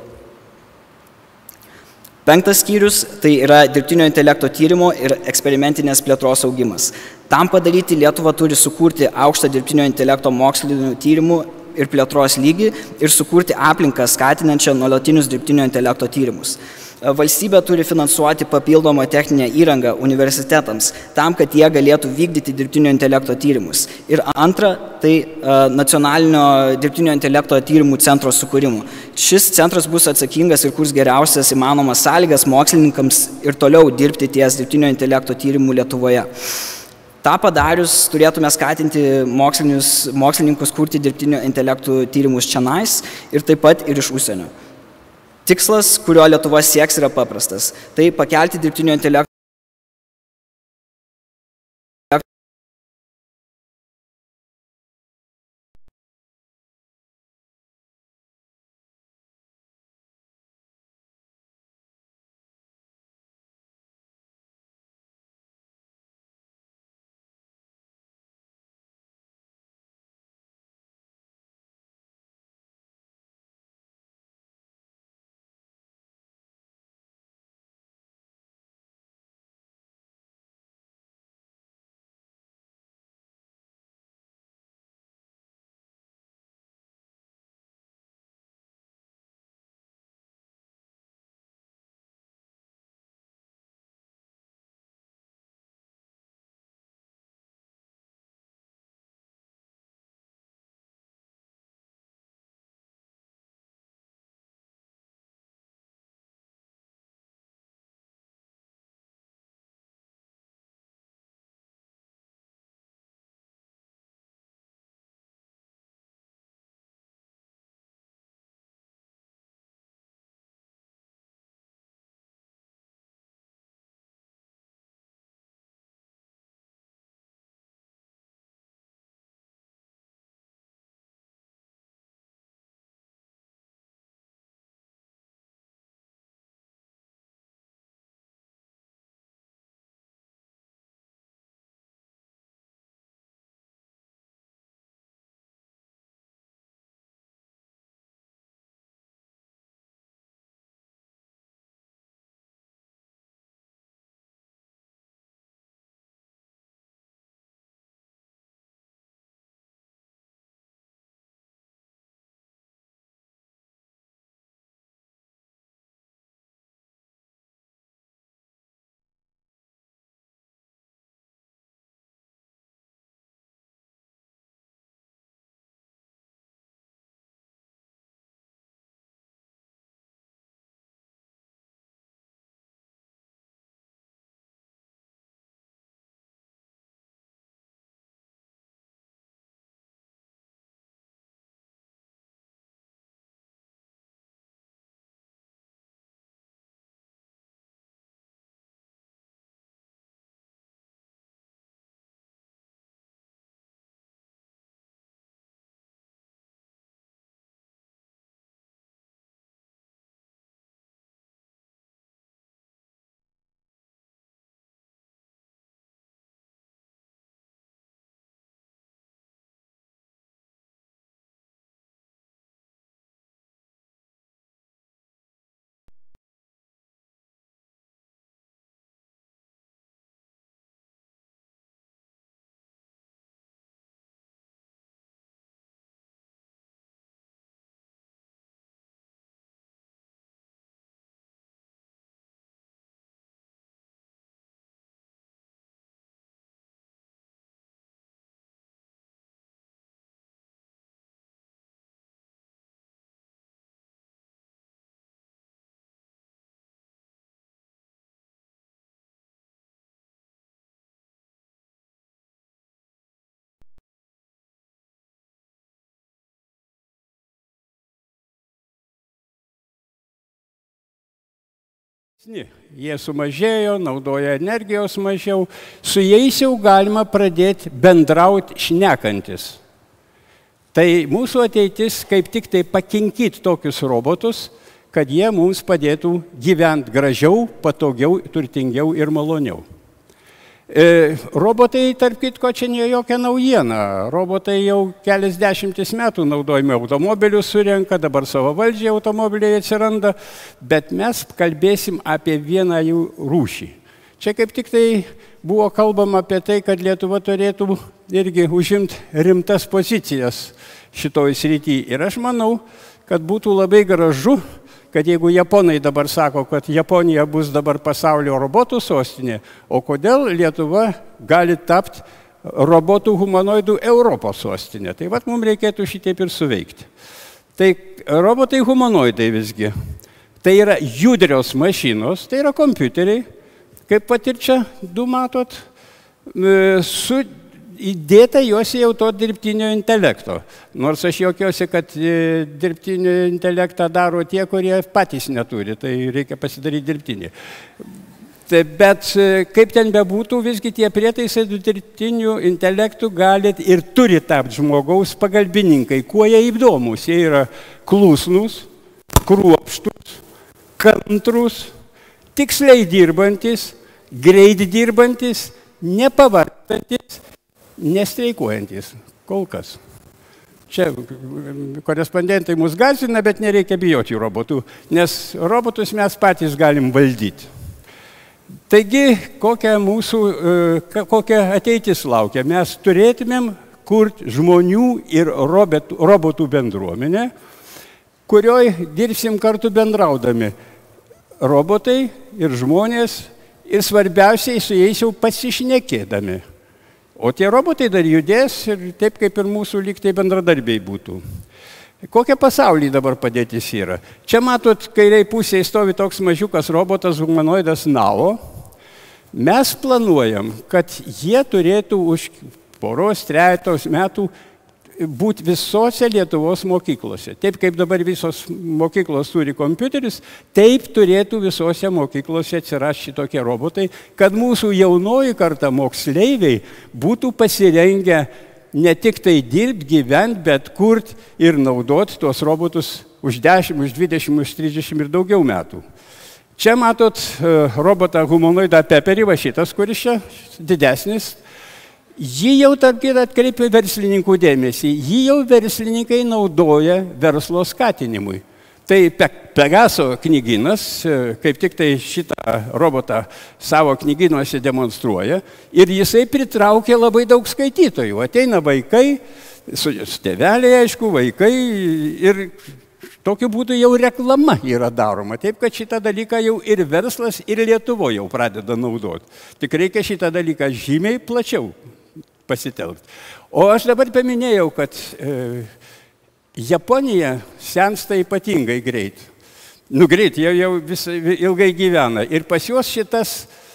Penktas skyrius tai yra dirbtinio intelekto tyrimo ir eksperimentinės plėtros augimas. Tam padaryti Lietuva turi sukurti aukštą dirbtinio intelekto mokslinių tyrimų ir plėtros lygį ir sukurti aplinką skatinančią nuolatinius dirbtinio intelekto tyrimus. Valstybė turi finansuoti papildomą techninę įrangą universitetams, tam, kad jie galėtų vykdyti dirbtinio intelekto tyrimus. Ir antra, tai nacionalinio dirbtinio intelekto tyrimų centro sukūrimu. Šis centras bus atsakingas ir kurs geriausias įmanomas sąlygas mokslininkams ir toliau dirbti ties dirbtinio intelekto tyrimų Lietuvoje. Ta padarius turėtume skatinti mokslininkus kurti dirbtinio intelektų tyrimus čionais ir taip pat ir iš užsienio. Tikslas, kurio Lietuva sieks, yra paprastas. Tai pakelti dirbtinio intelekto Jie sumažėjo, naudoja energijos mažiau, su jais jau galima pradėti bendrauti šnekantis. Tai mūsų ateitis kaip tik tai pakinkyti tokius robotus, kad jie mums padėtų gyventi gražiau, patogiau, turtingiau ir maloniau. Robotai, tarp kitko, čia ne jokia naujiena. Robotai jau keliasdešimtis metų naudojami automobilius surenka, dabar savavaldžiai automobiliai atsiranda, bet mes kalbėsim apie vieną jų rūšį. Čia kaip tik tai buvo kalbama apie tai, kad Lietuva turėtų irgi užimti rimtas pozicijas šitoj srity. Ir aš manau, kad būtų labai gražu, kad jeigu japonai dabar sako, kad Japonija bus dabar pasaulio robotų sostinė, o kodėl Lietuva gali tapti robotų humanoidų Europos sostinė. Tai vat mums reikėtų šitaip ir suveikti. Tai robotai humanoidai visgi, tai yra judrios mašinos, tai yra kompiuteriai, kaip pat ir čia du matot, su įdėta juos jau to dirbtinio intelekto. Nors aš jokiuosi, kad dirbtinio intelektą daro tie, kurie patys neturi, tai reikia pasidaryti dirbtinį. Bet kaip ten bebūtų, visgi tie prietaisai dirbtiniu intelektu gali ir turi tapti žmogaus pagalbininkai. Kuo jie įdomus? Jie yra klusnus, kruopštus, kantrus, tiksliai dirbantis, greit dirbantis, nepavargstantis, nestreikuojantis. Kol kas. Čia korespondentai mus gąsdina, bet nereikia bijoti robotų, nes robotus mes patys galim valdyti. Taigi, kokia ateitis laukia? Mes turėtumėm kurti žmonių ir robotų bendruomenę, kurioj dirbsim kartu bendraudami. Robotai ir žmonės, ir svarbiausiai su jais jau pasišnekėdami. O tie robotai dar judės ir taip kaip ir mūsų lygtai bendradarbiai būtų. Kokia pasaulyje dabar padėtis yra? Čia matot, kairiai pusėje stovi toks mažiukas robotas humanoidas Nao. Mes planuojam, kad jie turėtų už poros, trejetos metų būti visose Lietuvos mokyklose. Taip kaip dabar visos mokyklos turi kompiuterius, taip turėtų visose mokyklose atsirasti šitokie robotai, kad mūsų jaunoji karta moksleiviai būtų pasirengę ne tik tai dirbti, gyventi, bet kurti ir naudoti tuos robotus už 10, už 20, už 30 ir daugiau metų. Čia matot robotą humanoidą Pepperį, va šitas, kuris čia didesnis. Jį jau tarp kitą atkreipia verslininkų dėmesį. Jį jau verslininkai naudoja verslo skatinimui. Tai Pegaso knygynas, kaip tik tai šitą robotą savo knygynuose demonstruoja, ir jisai pritraukia labai daug skaitytojų. Ateina vaikai, su tėveliai, aišku, vaikai, ir tokiu būdu jau reklama yra daroma. Taip, kad šitą dalyką jau ir verslas, ir Lietuvoje jau pradeda naudoti. Tik reikia šitą dalyką žymiai plačiau pasitelkti. O aš dabar paminėjau, kad Japonija sensta ypatingai greit. Greit, jau ilgai gyvena. Ir pas juos šitas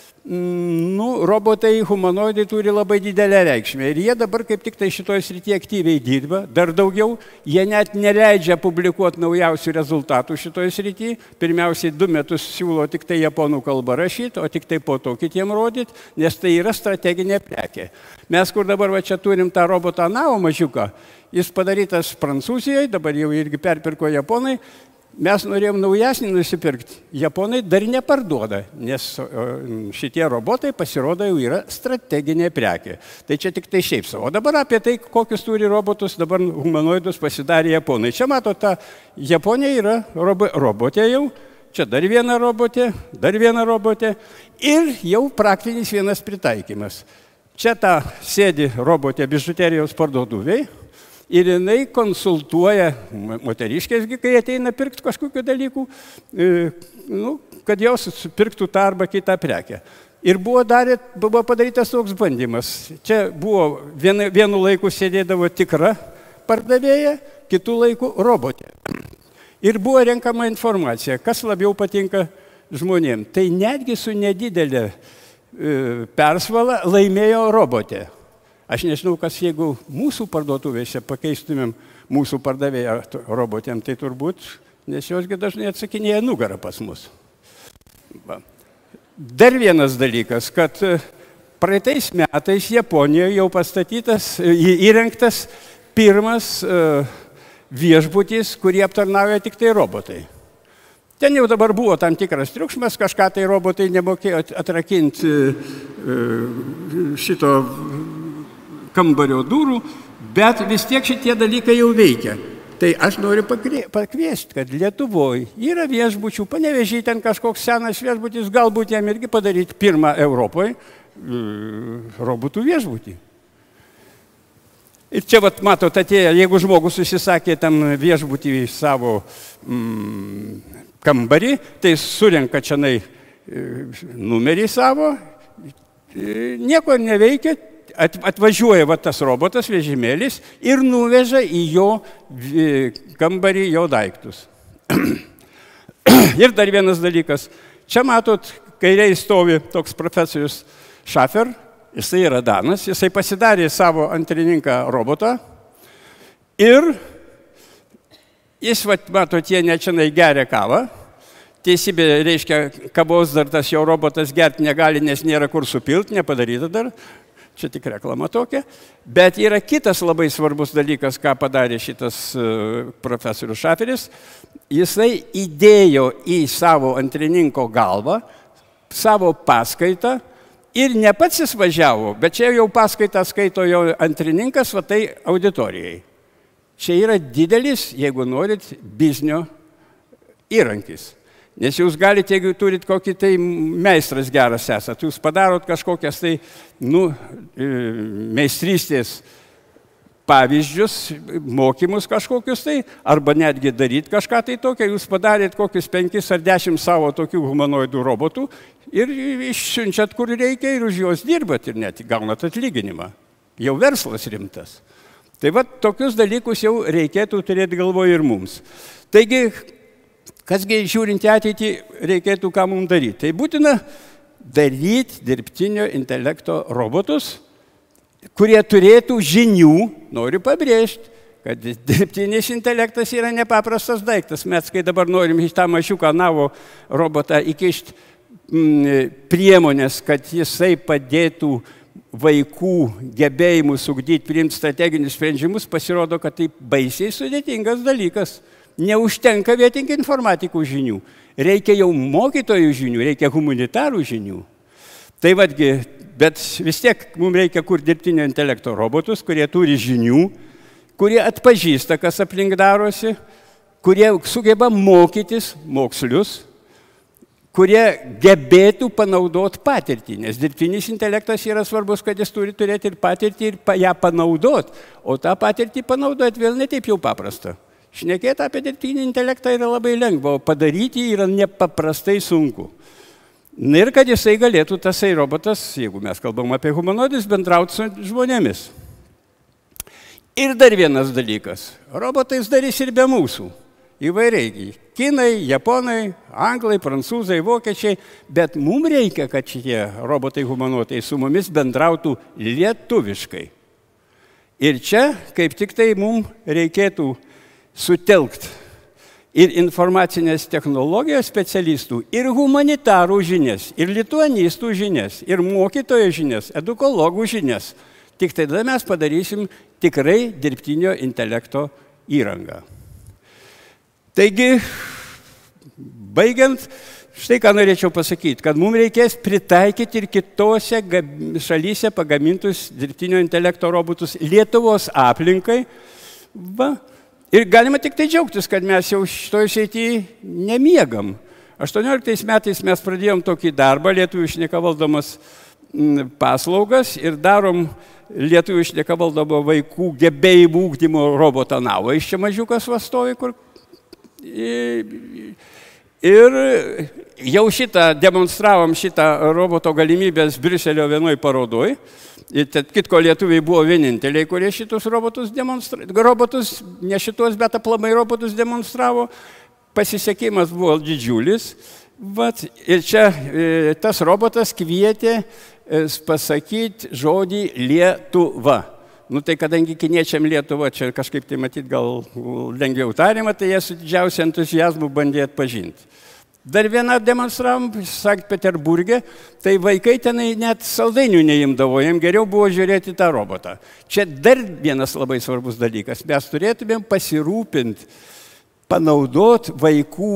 robotai, humanoidai turi labai didelę reikšmę. Ir jie dabar kaip tik tai šitoje srityje aktyviai dirba, dar daugiau. Jie net neleidžia publikuoti naujausių rezultatų šitoje srityje. Pirmiausiai 2 metus siūlo tik tai japonų kalbą rašyti, o tik tai po to kitiem rodyti, nes tai yra strateginė prekė. Mes, kur dabar va čia turim tą robotą Nao mažiuką, jis padarytas Prancūzijoje, dabar jau irgi perpirko japonai. Mes norėjom naujesnį nusipirkti. Japonai dar neparduoda, nes šitie robotai pasirodo jau yra strateginė prekė. Tai čia tik tai šiaip savo. O dabar apie tai, kokius turi robotus, dabar humanoidus pasidarė japonai. Čia mato, ta Japonija yra robotė jau. Čia dar viena robotė. Ir jau praktinis vienas pritaikymas. Čia ta sėdi robotė bižuterijos parduotuviai. Ir jinai konsultuoja moteriškės, kai ateina pirkti kažkokių dalykų, kad jos pirktų tą arba kitą prekę. Ir buvo padarytas toks bandymas. Čia buvo vienu laiku sėdėdavo tikra pardavėja, kitų laikų robotė. Ir buvo renkama informacija, kas labiau patinka žmonėms. Tai netgi su nedidelė persvala laimėjo robotė. Aš nežinau, kas jeigu mūsų parduotuvėse pakeistumėm mūsų pardavėją robotėm, tai turbūt, nes josgi dažnai atsakinėja nugarą pas mus. Dar vienas dalykas, kad praeitais metais Japonijoje jau pastatytas, įrengtas pirmas viešbutis, kurį aptarnauja tik tai robotai. Ten jau dabar buvo tam tikras triukšmas, kažką tai robotai nemokėjo atrakinti šito kambario durų, bet vis tiek šitie dalykai jau veikia. Tai aš noriu pakviesti, kad Lietuvoje yra viešbučių, Panevėžyje ten kažkoks senas viešbutis, galbūt jam irgi padaryti pirmą Europoje, robotų viešbutį. Ir čia, vat, matot, atėjo, jeigu žmogus susisakė tam viešbutį savo kambarį, tai surenka čianai numerį savo, nieko neveikia, atvažiuoja va, tas robotas, vežimėlis ir nuveža į jo kambarį jo daiktus. Ir dar vienas dalykas. Čia matot, kairiai stovi toks profesorius Šafer, jisai yra danas, jisai pasidarė savo antrininką robotą ir jis, matot, jie nečianai geria kavą. Teisybė reiškia, kavos dar tas jo robotas gerti negali, nes nėra kur supilti, nepadaryta dar. Čia tik reklama tokia. Bet yra kitas labai svarbus dalykas, ką padarė šitas profesorius Šaferis. Jisai įdėjo į savo antrininko galvą savo paskaitą ir ne pats jis važiavo, bet čia jau paskaitą skaito jo antrininkas, va tai auditorijai. Čia yra didelis, jeigu norit, biznio įrankis. Nes jūs galite, jeigu turit kokį tai meistras geras esat, jūs padarot kažkokias tai, meistrystės pavyzdžius, mokymus kažkokius tai, arba netgi daryti kažką tai tokio, jūs padarėt kokius 5 ar 10 savo tokių humanoidų robotų ir išsiunčiat, kur reikia ir už juos dirbat ir net gaunat atlyginimą. Jau verslas rimtas. Tai va, tokius dalykus jau reikėtų turėti galvoje ir mums. Taigi, kasgi žiūrint į ateitį reikėtų ką mums daryti? Tai būtina daryti dirbtinio intelekto robotus, kurie turėtų žinių, noriu pabrėžti, kad dirbtinis intelektas yra nepaprastas daiktas. Mes, kai dabar norim į tą mažiuką navo robotą įkišti priemonės, kad jisai padėtų vaikų gebėjimus ugdyti, priimti strateginius sprendimus, pasirodo, kad tai baisiai sudėtingas dalykas. Neužtenka vien tik informatikų žinių. Reikia jau mokytojų žinių, reikia humanitarų žinių. Tai vadgi, bet vis tiek mums reikia kur dirbtinio intelekto robotus, kurie turi žinių, kurie atpažįsta, kas aplink darosi, kurie sugeba mokytis mokslius, kurie gebėtų panaudoti patirtį, nes dirbtinis intelektas yra svarbus, kad jis turi turėti ir patirtį ir ją panaudoti, o tą patirtį panaudoti vėl ne taip jau paprasta. Šnekėti apie dirbtinį intelektą yra labai lengva, o padaryti yra nepaprastai sunku. Ir kad jisai galėtų, tasai robotas, jeigu mes kalbam apie humanoidus, bendrauti su žmonėmis. Ir dar vienas dalykas. Robotais darys ir be mūsų. Įvairiai. Kinai, japonai, anglai, prancūzai, vokiečiai. Bet mums reikia, kad šitie robotai humanoidai su mumis bendrautų lietuviškai. Ir čia, kaip tik tai mums reikėtų sutelkti ir informacinės technologijos specialistų, ir humanitarų žinias, ir lituanistų žinias, ir mokytojų žinias, edukologų žinias. Tik tada mes padarysim tikrai dirbtinio intelekto įrangą. Taigi, baigiant, štai ką norėčiau pasakyti, kad mums reikės pritaikyti ir kitose šalyse pagamintus dirbtinio intelekto robotus Lietuvos aplinkai. Va. Ir galima tik tai džiaugtis, kad mes jau šitoje srityje nemiegam. 18 metais mes pradėjom tokį darbą, lietuvių šneka valdomas paslaugas ir darom lietuvių šneka valdomo vaikų gebėjimų ugdymo robotą Navą. Iš čia mažiukas vastovi, kur... Ir jau demonstravom šitą roboto galimybės Briuselio vienoj parodoj. Ir kitko lietuviai buvo vieninteliai, kurie šitus robotus demonstravo. Robotus, ne šitos, bet aplamai robotus demonstravo. Pasisekimas buvo didžiulis. Vat, ir čia tas robotas kvietė pasakyti žodį Lietuva. Nu tai kadangi kiniečiam Lietuva čia kažkaip tai matyt gal lengviau tariama, tai jie su didžiausiu entuziazmu bandė atpažinti. Dar vieną demonstravom Sankt Peterburge, tai vaikai tenai net saldainių neimdavo, jiems geriau buvo žiūrėti tą robotą. Čia dar vienas labai svarbus dalykas. Mes turėtumėm pasirūpinti, panaudoti vaikų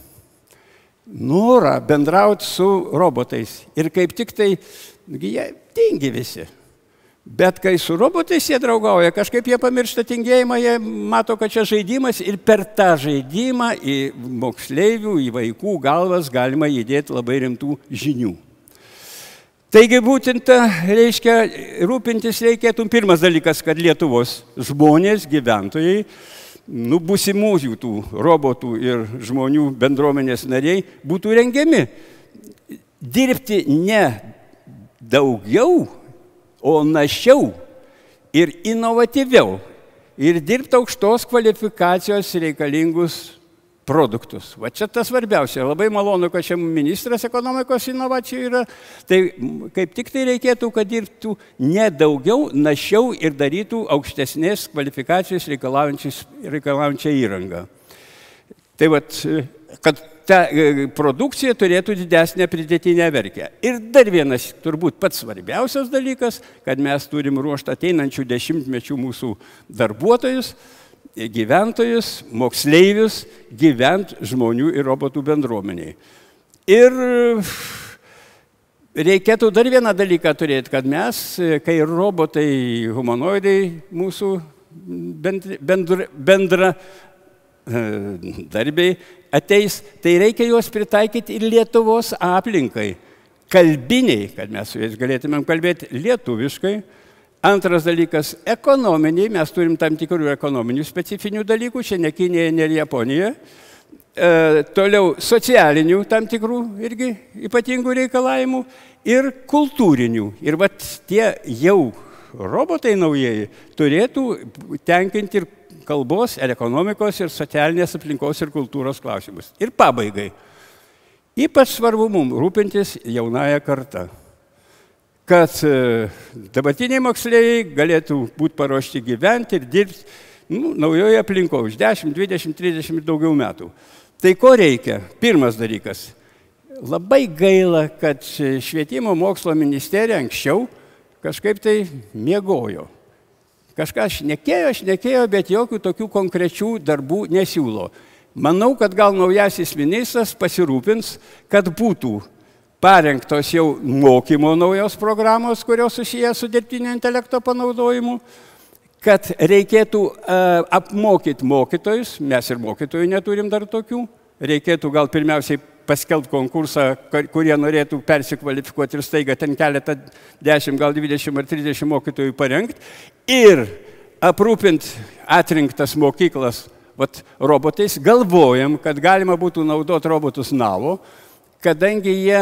norą bendrauti su robotais. Ir kaip tik tai, jie tingi visi. Bet kai su robotais jie draugauja, kažkaip jie pamiršta tingėjimą, jie mato, kad čia žaidimas ir per tą žaidimą į moksleivių, į vaikų galvas galima įdėti labai rimtų žinių. Taigi būtent, reiškia, rūpintis reikėtų pirmas dalykas, kad Lietuvos žmonės, gyventojai, būsimųjų tų robotų ir žmonių bendruomenės nariai būtų rengiami dirbti ne daugiau, o našiau ir inovatyviau ir dirbti aukštos kvalifikacijos reikalingus produktus. Va čia tas svarbiausia. Labai malonu, kad čia ministras ekonomikos inovacijų yra. Tai kaip tik tai reikėtų, kad dirbtų ne daugiau, našiau ir darytų aukštesnės kvalifikacijos reikalaujančią įrangą. Tai vat, kad ta produkcija turėtų didesnę pridėtinę vertę. Ir dar vienas, turbūt pats svarbiausias dalykas, kad mes turim ruošti ateinančių dešimtmečių mūsų darbuotojus, gyventojus, moksleivius, gyvent žmonių ir robotų bendruomeniai. Ir reikėtų dar vieną dalyką turėti, kad mes, kai robotai, humanoidai mūsų bendra darbiai ateis, tai reikia juos pritaikyti ir Lietuvos aplinkai, kalbiniai, kad mes su jais galėtumėm kalbėti lietuviškai. Antras dalykas, ekonominiai, mes turim tam tikrų ekonominių specifinių dalykų, čia ne Kinija, ne Japonija. Toliau socialinių tam tikrų irgi ypatingų reikalavimų ir kultūrinių. Ir vat tie jau robotai naujieji turėtų tenkinti ir kalbos, ir ekonomikos, ir socialinės aplinkos, ir kultūros klausimus. Ir pabaigai. Ypač svarbu mums rūpintis jaunąją kartą, kad dabartiniai moksleiviai galėtų būti paruošti gyventi ir dirbti naujoje aplinkoje už 10, 20, 30 ir daugiau metų. Tai ko reikia? Pirmas dalykas. Labai gaila, kad švietimo mokslo ministerija anksčiau kažkaip tai miegojo. Kažką šnekėjo, bet jokių tokių konkrečių darbų nesiūlo. Manau, kad gal naujasis ministras pasirūpins, kad būtų parengtos jau mokymo naujos programos, kurios susijęs su dirbtinio intelekto panaudojimu, kad reikėtų apmokyti mokytojus, mes ir mokytojų neturim dar tokių, reikėtų gal pirmiausiai paskelbti konkursą, kurie norėtų persikvalifikuoti ir staiga ten keletą 10, gal 20 ar 30 mokytojų parengti ir aprūpinti atrinktas mokyklas robotais. Galvojam, kad galima būtų naudoti robotus NAVO, kadangi jie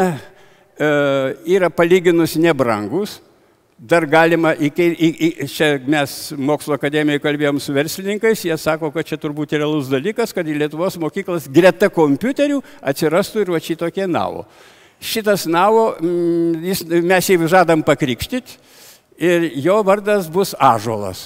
yra palyginus nebrangus, dar galima, čia mes mokslo akademijoje kalbėjom su verslininkais, jie sako, kad čia turbūt yra realus dalykas, kad į Lietuvos mokyklas greta kompiuterių atsirastų ir va šitokie NAVO. Šitas NAVO, mes jį žadam pakrikštyti ir jo vardas bus Ąžuolas.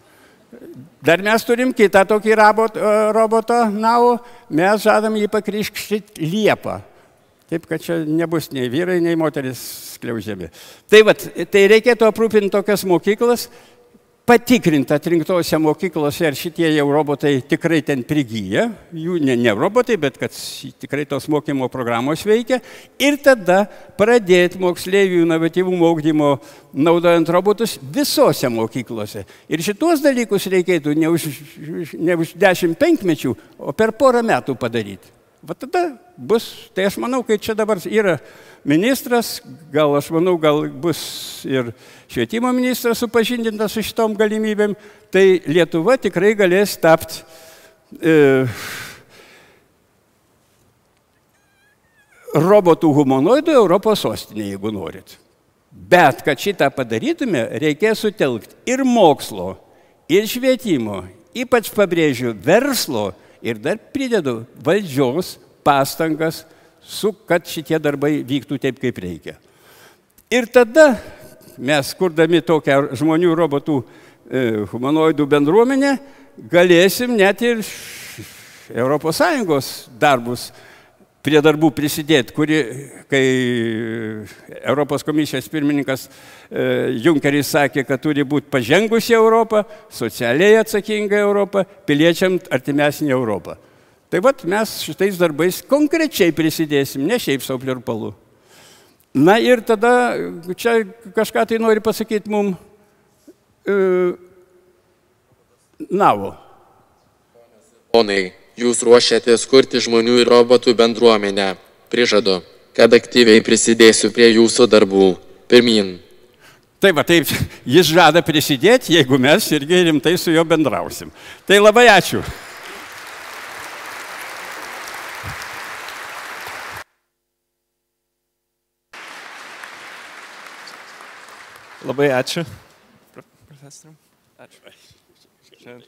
Dar mes turim kitą tokį robotą NAVO, mes žadam jį pakrikštyti Liepą. Taip, kad čia nebus nei vyrai, nei moteris skliaužiami. Tai reikėtų aprūpinti tokias mokyklas, patikrinti atrinktose mokyklose, ar šitie jau robotai tikrai ten prigyja, jų ne robotai, bet kad tikrai tos mokymo programos veikia, ir tada pradėti moksleivių inovatyvumo ugdymo naudojant robotus visose mokyklose. Ir šitos dalykus reikėtų ne už 10 penkmečių, o per porą metų padaryti. Va tada bus, tai aš manau, kai čia dabar yra ministras, gal aš manau, gal bus ir švietimo ministras supažindintas su šitom galimybėm, tai Lietuva tikrai galės tapti robotų humanoidų Europos sostinė, jeigu norit. Bet, kad šitą padarytume, reikės sutelkti ir mokslo, ir švietimo, ypač pabrėžiu verslo, ir dar pridedu valdžios pastangas, kad šitie darbai vyktų taip, kaip reikia. Ir tada mes, kurdami tokią žmonių robotų humanoidų bendruomenę, galėsim net ir ES darbus prie darbų prisidėti, kai Europos komisijos pirmininkas Junkeris sakė, kad turi būti pažengusi Europa, socialiai atsakinga Europa, piliečiam artimesnė Europa. Tai vat mes šitais darbais konkrečiai prisidėsim, ne šiaip sau pliurpalu. Na ir tada čia kažką tai nori pasakyti mums NAVO. Ponai, jūs ruošiatės kurti žmonių ir robotų bendruomenę. Prižadu, kad aktyviai prisidėsiu prie jūsų darbų. pirmyn. Tai va, taip, jis žada prisidėti, jeigu mes irgi rimtai su juo bendrausim. Tai labai ačiū. Labai ačiū. Profesorium. Ačiū.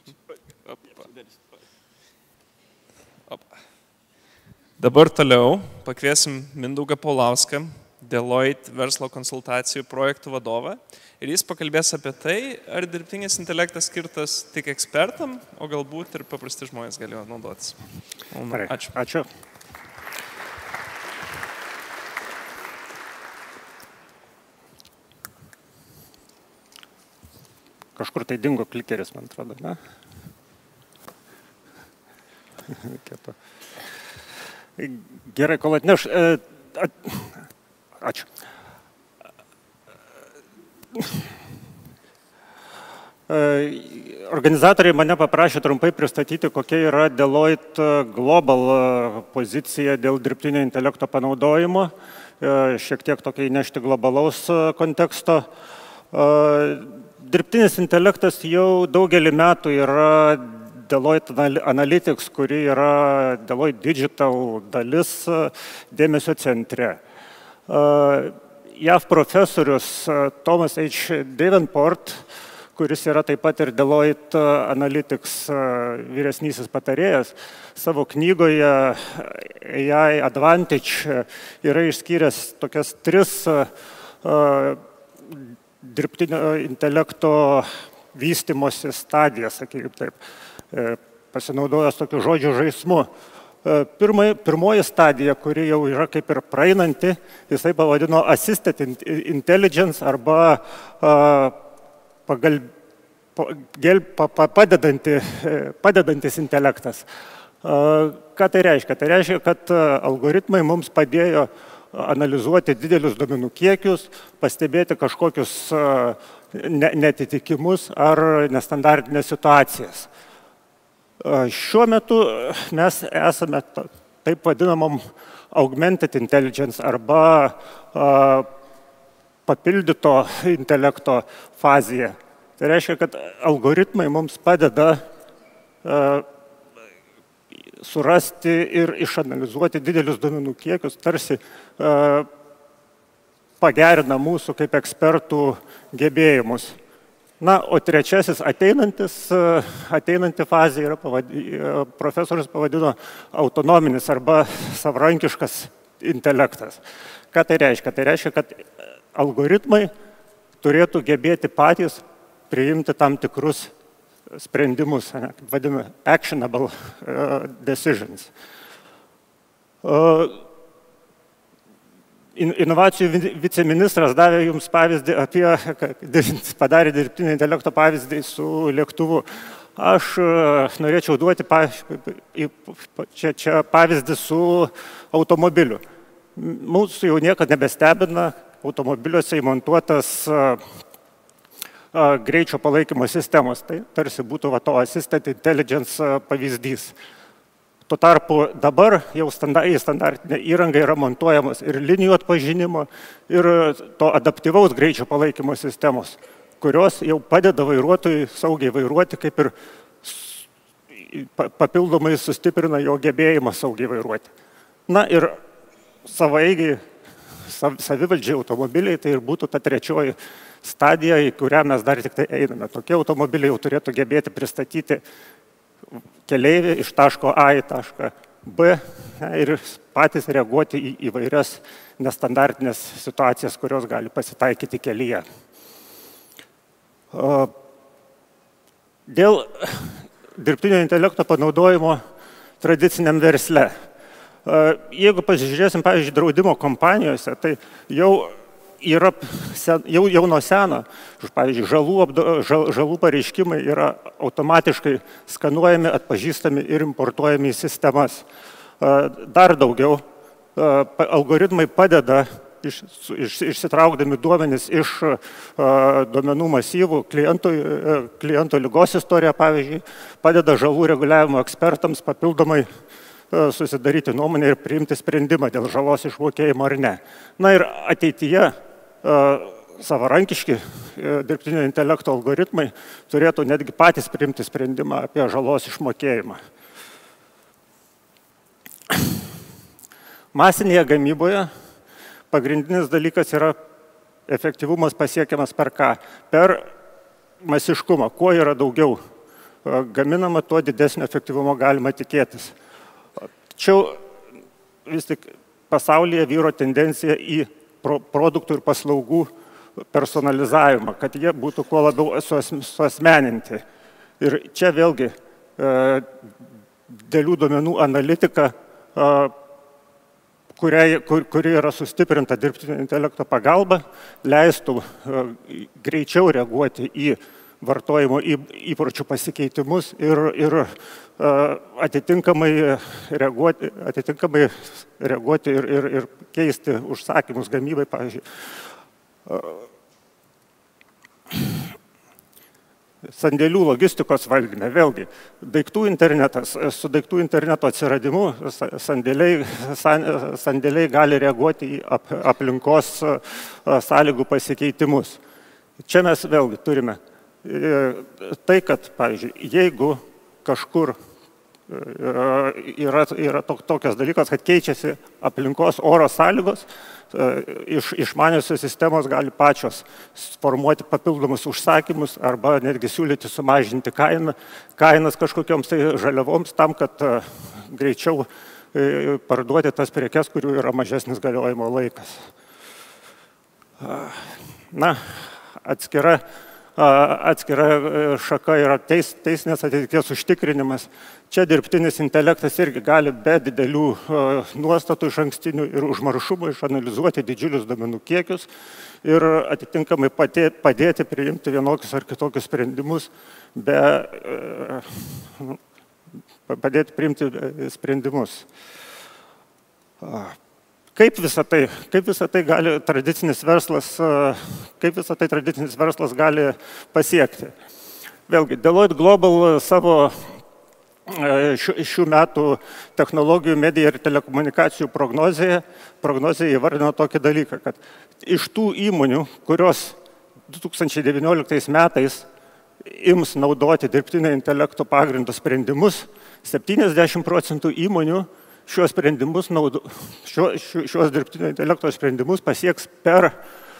Dabar toliau pakviesim Mindaugą Paulauską, Deloitte verslo konsultacijų projektų vadovą. Ir jis pakalbės apie tai, ar dirbtinis intelektas skirtas tik ekspertam, o galbūt ir paprasti žmonės galėjo naudotis. Ačiū. Ačiū. Kažkur tai dingo klikeris, man atrodo, ne? Gerai, kol atneš. Ačiū. Organizatoriai mane paprašė trumpai pristatyti, kokia yra Deloitte Global pozicija dėl dirbtinio intelekto panaudojimo, šiek tiek tokia įnešti globalaus konteksto. Dirbtinis intelektas jau daugelį metų yra Deloitte Analytics, kuri yra Deloitte Digital dalis dėmesio centre. JAV profesorius Thomas H. Davenport, kuris yra taip pat ir Deloitte Analytics vyresnysis patarėjas, savo knygoje AI Advantage yra išskyręs tokias 3 dirbtinio intelekto vystimosi stadijas, sakykime taip, pasinaudojęs tokiu žodžių žaismu. Pirmoji stadija, kuri jau yra kaip ir praeinanti, jisai pavadino Assisted Intelligence arba padedantis intelektas. Ką tai reiškia? Tai reiškia, kad algoritmai mums padėjo analizuoti didelius duomenų kiekius, pastebėti kažkokius netitikimus ar nestandartinės situacijas. Šiuo metu mes esame taip vadinamam augmented intelligence arba papildyto intelekto fazėje. Tai reiškia, kad algoritmai mums padeda surasti ir išanalizuoti didelius duomenų kiekius, tarsi pagerina mūsų kaip ekspertų gebėjimus. Na, o trečiasis ateinanti fazė yra, profesorius pavadino autonominis arba savarankiškas intelektas. Ką tai reiškia? Tai reiškia, kad algoritmai turėtų gebėti patys priimti tam tikrus sprendimus, kaip vadina, actionable decisions. Inovacijų viceministras davė jums pavyzdį padarė dirbtinio intelekto pavyzdį su lėktuvu. Aš norėčiau duoti čia pavyzdį su automobiliu. Mūsų jau niekad nebestebina automobiliuose įmontuotas greičio palaikymo sistemos. Tai tarsi būtų to Assisted Intelligence pavyzdys. Tuo tarpu dabar jau į standartinę įrangą yra montuojamos ir linijų atpažinimo, ir to adaptyvaus greičio palaikymo sistemos, kurios jau padeda vairuotojui saugiai vairuoti, kaip ir papildomai sustiprina jo gebėjimą saugiai vairuoti. Na ir savaeigiai, savivaldžiai automobiliai, tai ir būtų ta trečioji stadija, į kurią mes dar tik tai einame. Tokie automobiliai jau turėtų gebėti pristatyti keleivį iš taško A į tašką B ir patys reaguoti į įvairias nestandartinės situacijas, kurios gali pasitaikyti kelyje. Dėl dirbtinio intelekto panaudojimo tradiciniam versle. Jeigu pasižiūrėsim, pavyzdžiui, draudimo kompanijose, tai jau nuo seno, pavyzdžiui, žalų pareiškimai yra automatiškai skanuojami, atpažįstami ir importuojami į sistemas. Dar daugiau, algoritmai padeda, išsitraukdami duomenis iš duomenų masyvų, kliento ligos istoriją, pavyzdžiui, padeda žalų reguliavimo ekspertams papildomai susidaryti nuomonę ir priimti sprendimą dėl žalos išmokėjimo ar ne. Na ir ateityje savarankiški dirbtinio intelekto algoritmai turėtų netgi patys priimti sprendimą apie žalos išmokėjimą. Masinėje gamyboje pagrindinis dalykas yra efektyvumas pasiekiamas per ką? Per masiškumą. Kuo yra daugiau gaminama, tuo didesnio efektyvumo galima tikėtis. Tačiau vis tik pasaulyje vyro tendencija į produktų ir paslaugų personalizavimą, kad jie būtų kuo labiau suasmeninti. Ir čia vėlgi didelių duomenų analitika, kuri yra sustiprinta dirbtinio intelekto pagalba, leistų greičiau reaguoti į vartojimo įpročių pasikeitimus ir atitinkamai reaguoti ir keisti užsakymus gamybai, pavyzdžiui. Sandėlių logistikos valdyme, vėlgi, daiktų internetas, su daiktų interneto atsiradimu sandėliai gali reaguoti į aplinkos sąlygų pasikeitimus. Čia mes vėlgi turime tai, kad, pavyzdžiui, jeigu kažkur yra tokias dalykas, kad keičiasi aplinkos oro sąlygos, išmaniosios sistemos gali pačios formuoti papildomus užsakymus arba netgi siūlyti sumažinti kainas kažkokioms tai žaliavoms tam, kad greičiau parduoti tas prekes, kurių yra mažesnis galiojimo laikas. Na, atskira šaka yra teisinės atitikties užtikrinimas. Čia dirbtinis intelektas irgi gali be didelių nuostatų išankstinių ir užmaršumų išanalizuoti didžiulius duomenų kiekius ir atitinkamai padėti priimti vienokius ar kitokius sprendimus, padėti priimti sprendimus. Kaip visą tai gali tradicinis verslas gali pasiekti? Vėlgi, Deloitte Global savo šių metų technologijų, medijų ir telekomunikacijų prognozėje įvardino tokį dalyką, kad iš tų įmonių, kurios 2019 metais ims naudoti dirbtinio intelekto pagrindų sprendimus, 70% įmonių šios dirbtinio intelekto sprendimus pasieks per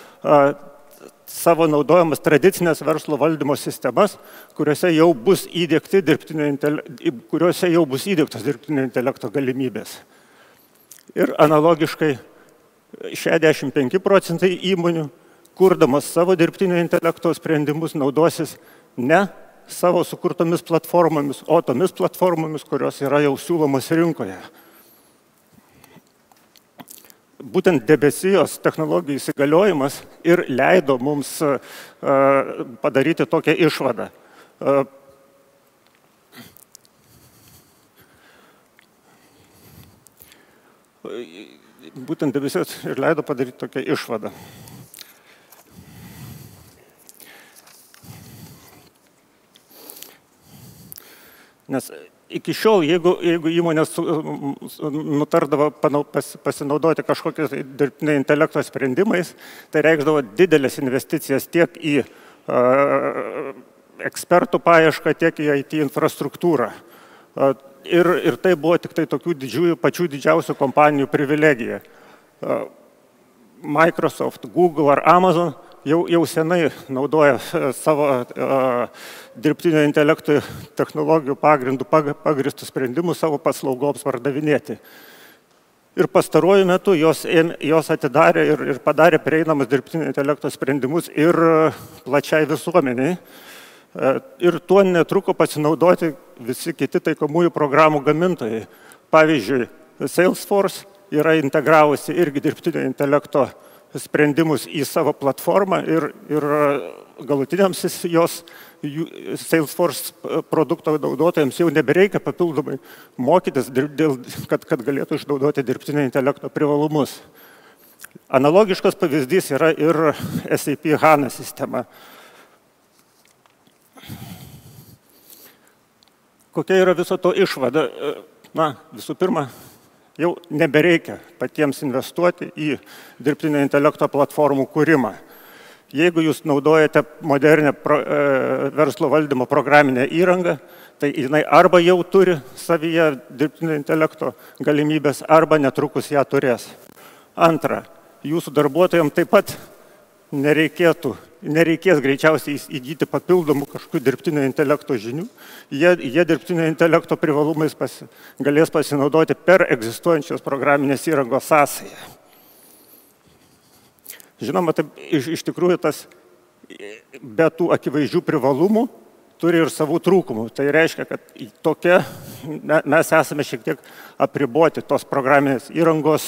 savo naudojamas tradicinės verslo valdymo sistemas, kuriuose jau bus įdiegtos dirbtinio intelekto galimybės. Ir analogiškai 65% įmonių, kurdamas savo dirbtinio intelekto sprendimus, naudosis ne savo sukurtomis platformomis, o tomis platformomis, kurios yra jau siūlomos rinkoje. Būtent debesijos technologijų įsigaliojimas ir leido mums padaryti tokią išvadą. Būtent debesijos ir leido padaryti tokią išvadą. Nes iki šiol, jeigu įmonės nutardavo pasinaudoti kažkokiais dirbtinio intelekto sprendimais, tai reikšdavo didelės investicijas tiek į ekspertų paiešką, tiek į IT infrastruktūrą. Ir tai buvo tik tai tokių pačių didžiausių kompanijų privilegija. Microsoft, Google ar Amazon jau senai naudoja savo dirbtinio intelekto technologijų pagrindų pagristus sprendimus savo paslaugoms pardavinėti. Ir pastaruoju metu jos atidarė ir padarė prieinamas dirbtinio intelekto sprendimus ir plačiai visuomeniai. Ir tuo netruko pasinaudoti visi kiti taikomųjų programų gamintojai. Pavyzdžiui, Salesforce yra integravusi irgi dirbtinio intelekto sprendimus į savo platformą ir galutiniams jos Salesforce produkto naudotojams jau nebereikia papildomai mokytis, kad galėtų išnaudoti dirbtinio intelekto privalumus. Analogiškas pavyzdys yra ir SAP HANA sistema. Kokia yra viso to išvada? Na, visų pirma, Jau nebereikia patiems investuoti į dirbtinio intelekto platformų kūrimą. Jeigu jūs naudojate modernę verslo valdymo programinę įrangą, tai jinai arba jau turi savyje dirbtinio intelekto galimybės, arba netrukus ją turės. Antra, jūsų darbuotojams taip pat nereikės greičiausiai įgyti papildomų kažkokių dirbtinio intelekto žinių. Jie dirbtinio intelekto privalumais galės pasinaudoti per egzistuojančios programinės įrangos sąsają. Žinoma, taip, iš tikrųjų tas be tų akivaizdžių privalumų turi ir savų trūkumų. Tai reiškia, kad mes esame šiek tiek apriboti tos programinės įrangos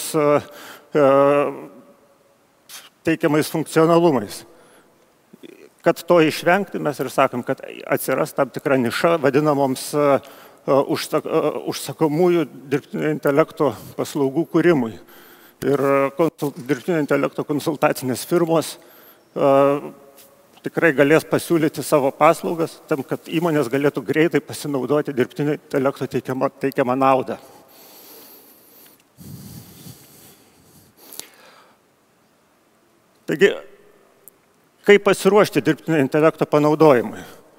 teikiamais funkcionalumais. Kad to išvengti, mes ir sakom, kad atsiras tam tikra niša vadinamoms užsakomųjų dirbtinio intelekto paslaugų kūrimui. Ir dirbtinio intelekto konsultacinės firmos tikrai galės pasiūlyti savo paslaugas, tam, kad įmonės galėtų greitai pasinaudoti dirbtinio intelekto teikiamą naudą. Taigi, kaip pasiruošti dirbtinio intelekto panaudojimui?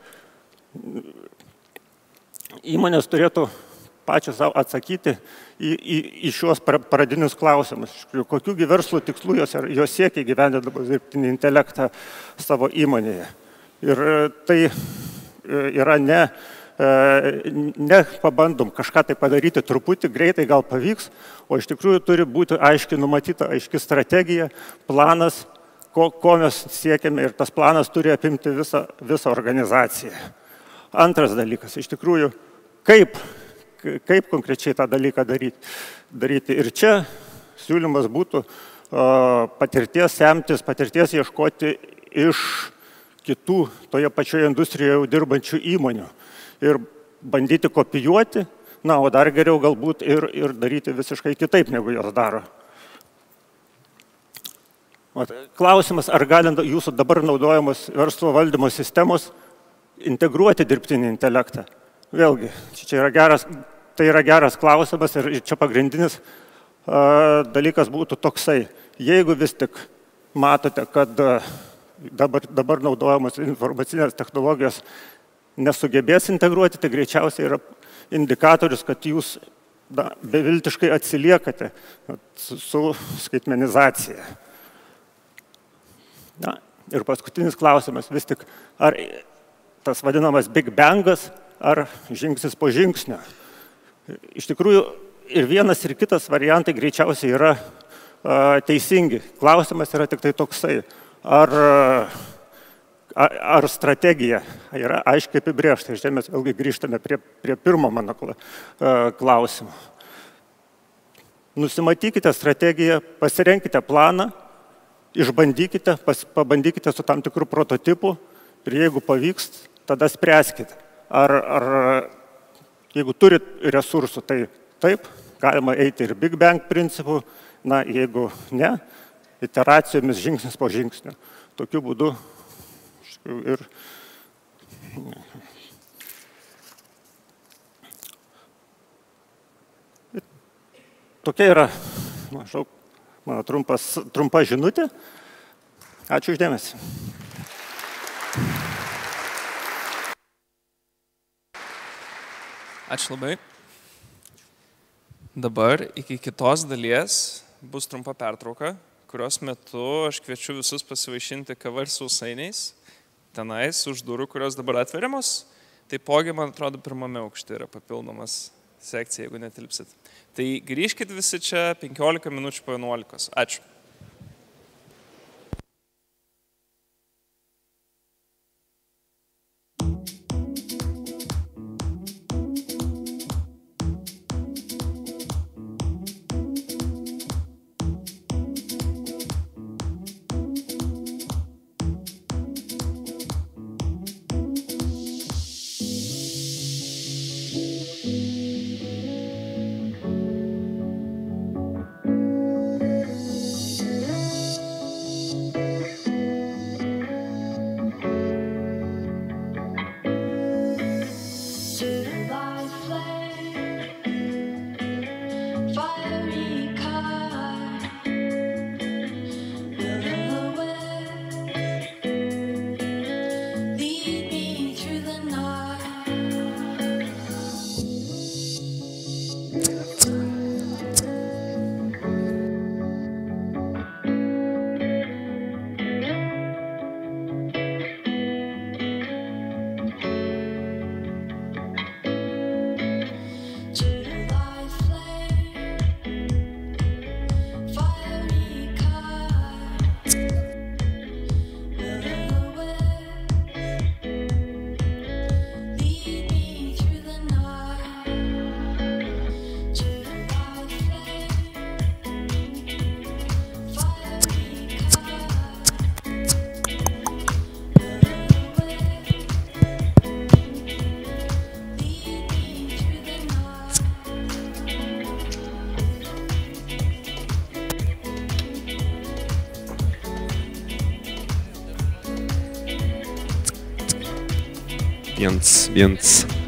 Įmonės turėtų pačios savo atsakyti į šios pradinius klausimus. Kokių verslo tikslų jos siekia įgyvendindamas dirbtinį intelektą savo įmonėje. Ir tai yra ne pabandom kažką tai padaryti truputį, greitai gal pavyks, o iš tikrųjų turi būti aiškiai numatyta, aiški strategija, planas, ko mes siekiame, ir tas planas turi apimti visą organizaciją. Antras dalykas, iš tikrųjų, kaip konkrečiai tą dalyką daryti. Ir čia siūlymas būtų patirties semtis, patirties ieškoti iš kitų toje pačioje industrijoje jau dirbančių įmonių ir bandyti kopijuoti, o dar geriau galbūt ir daryti visiškai kitaip, negu jos daro. Klausimas, ar gali jūsų dabar naudojamos verslo valdymo sistemos integruoti dirbtinį intelektą? Vėlgi, tai yra geras klausimas ir čia pagrindinis dalykas būtų toksai. Jeigu vis tik matote, kad dabar naudojamos informacinės technologijos nesugebės integruoti, tai greičiausiai yra indikatorius, kad jūs beviltiškai atsiliekate su skaitmenizacija. Ir paskutinis klausimas, vis tik, ar tas vadinamas Big Bangas, ar žingsnis po žingsnio. Iš tikrųjų, ir vienas, ir kitas variantai greičiausiai yra teisingi. Klausimas yra tik tai toksai, ar strategija yra aiškiai apibrėžta. Ir čia mes vėlgi grįžtame prie pirmo mano klausimo. Nusimatykite strategiją, pasirenkite planą, išbandykite, pabandykite su tam tikrų prototipų ir jeigu pavyks, tada spręskite. Ar jeigu turit resursų, tai taip, galima eiti ir Big Bang principų, jeigu ne, iteracijomis žingsnis po žingsnio. Tokiu būdu ir tokia yra, maždaug, mano trumpa žinutė. Ačiū uždėmesi. Ačiū labai. Dabar iki kitos dalies bus trumpa pertrauka, kurios metu aš kviečiu visus pasivaišinti kava ir sausainiais. Tenais už durų, kurios dabar atveriamos. Taipogi, man atrodo, pirmame aukšte yra papildomas sekcija, jeigu netilpsit. Tai grįžkit visi čia 15 minučių po 11. Ačiū. viens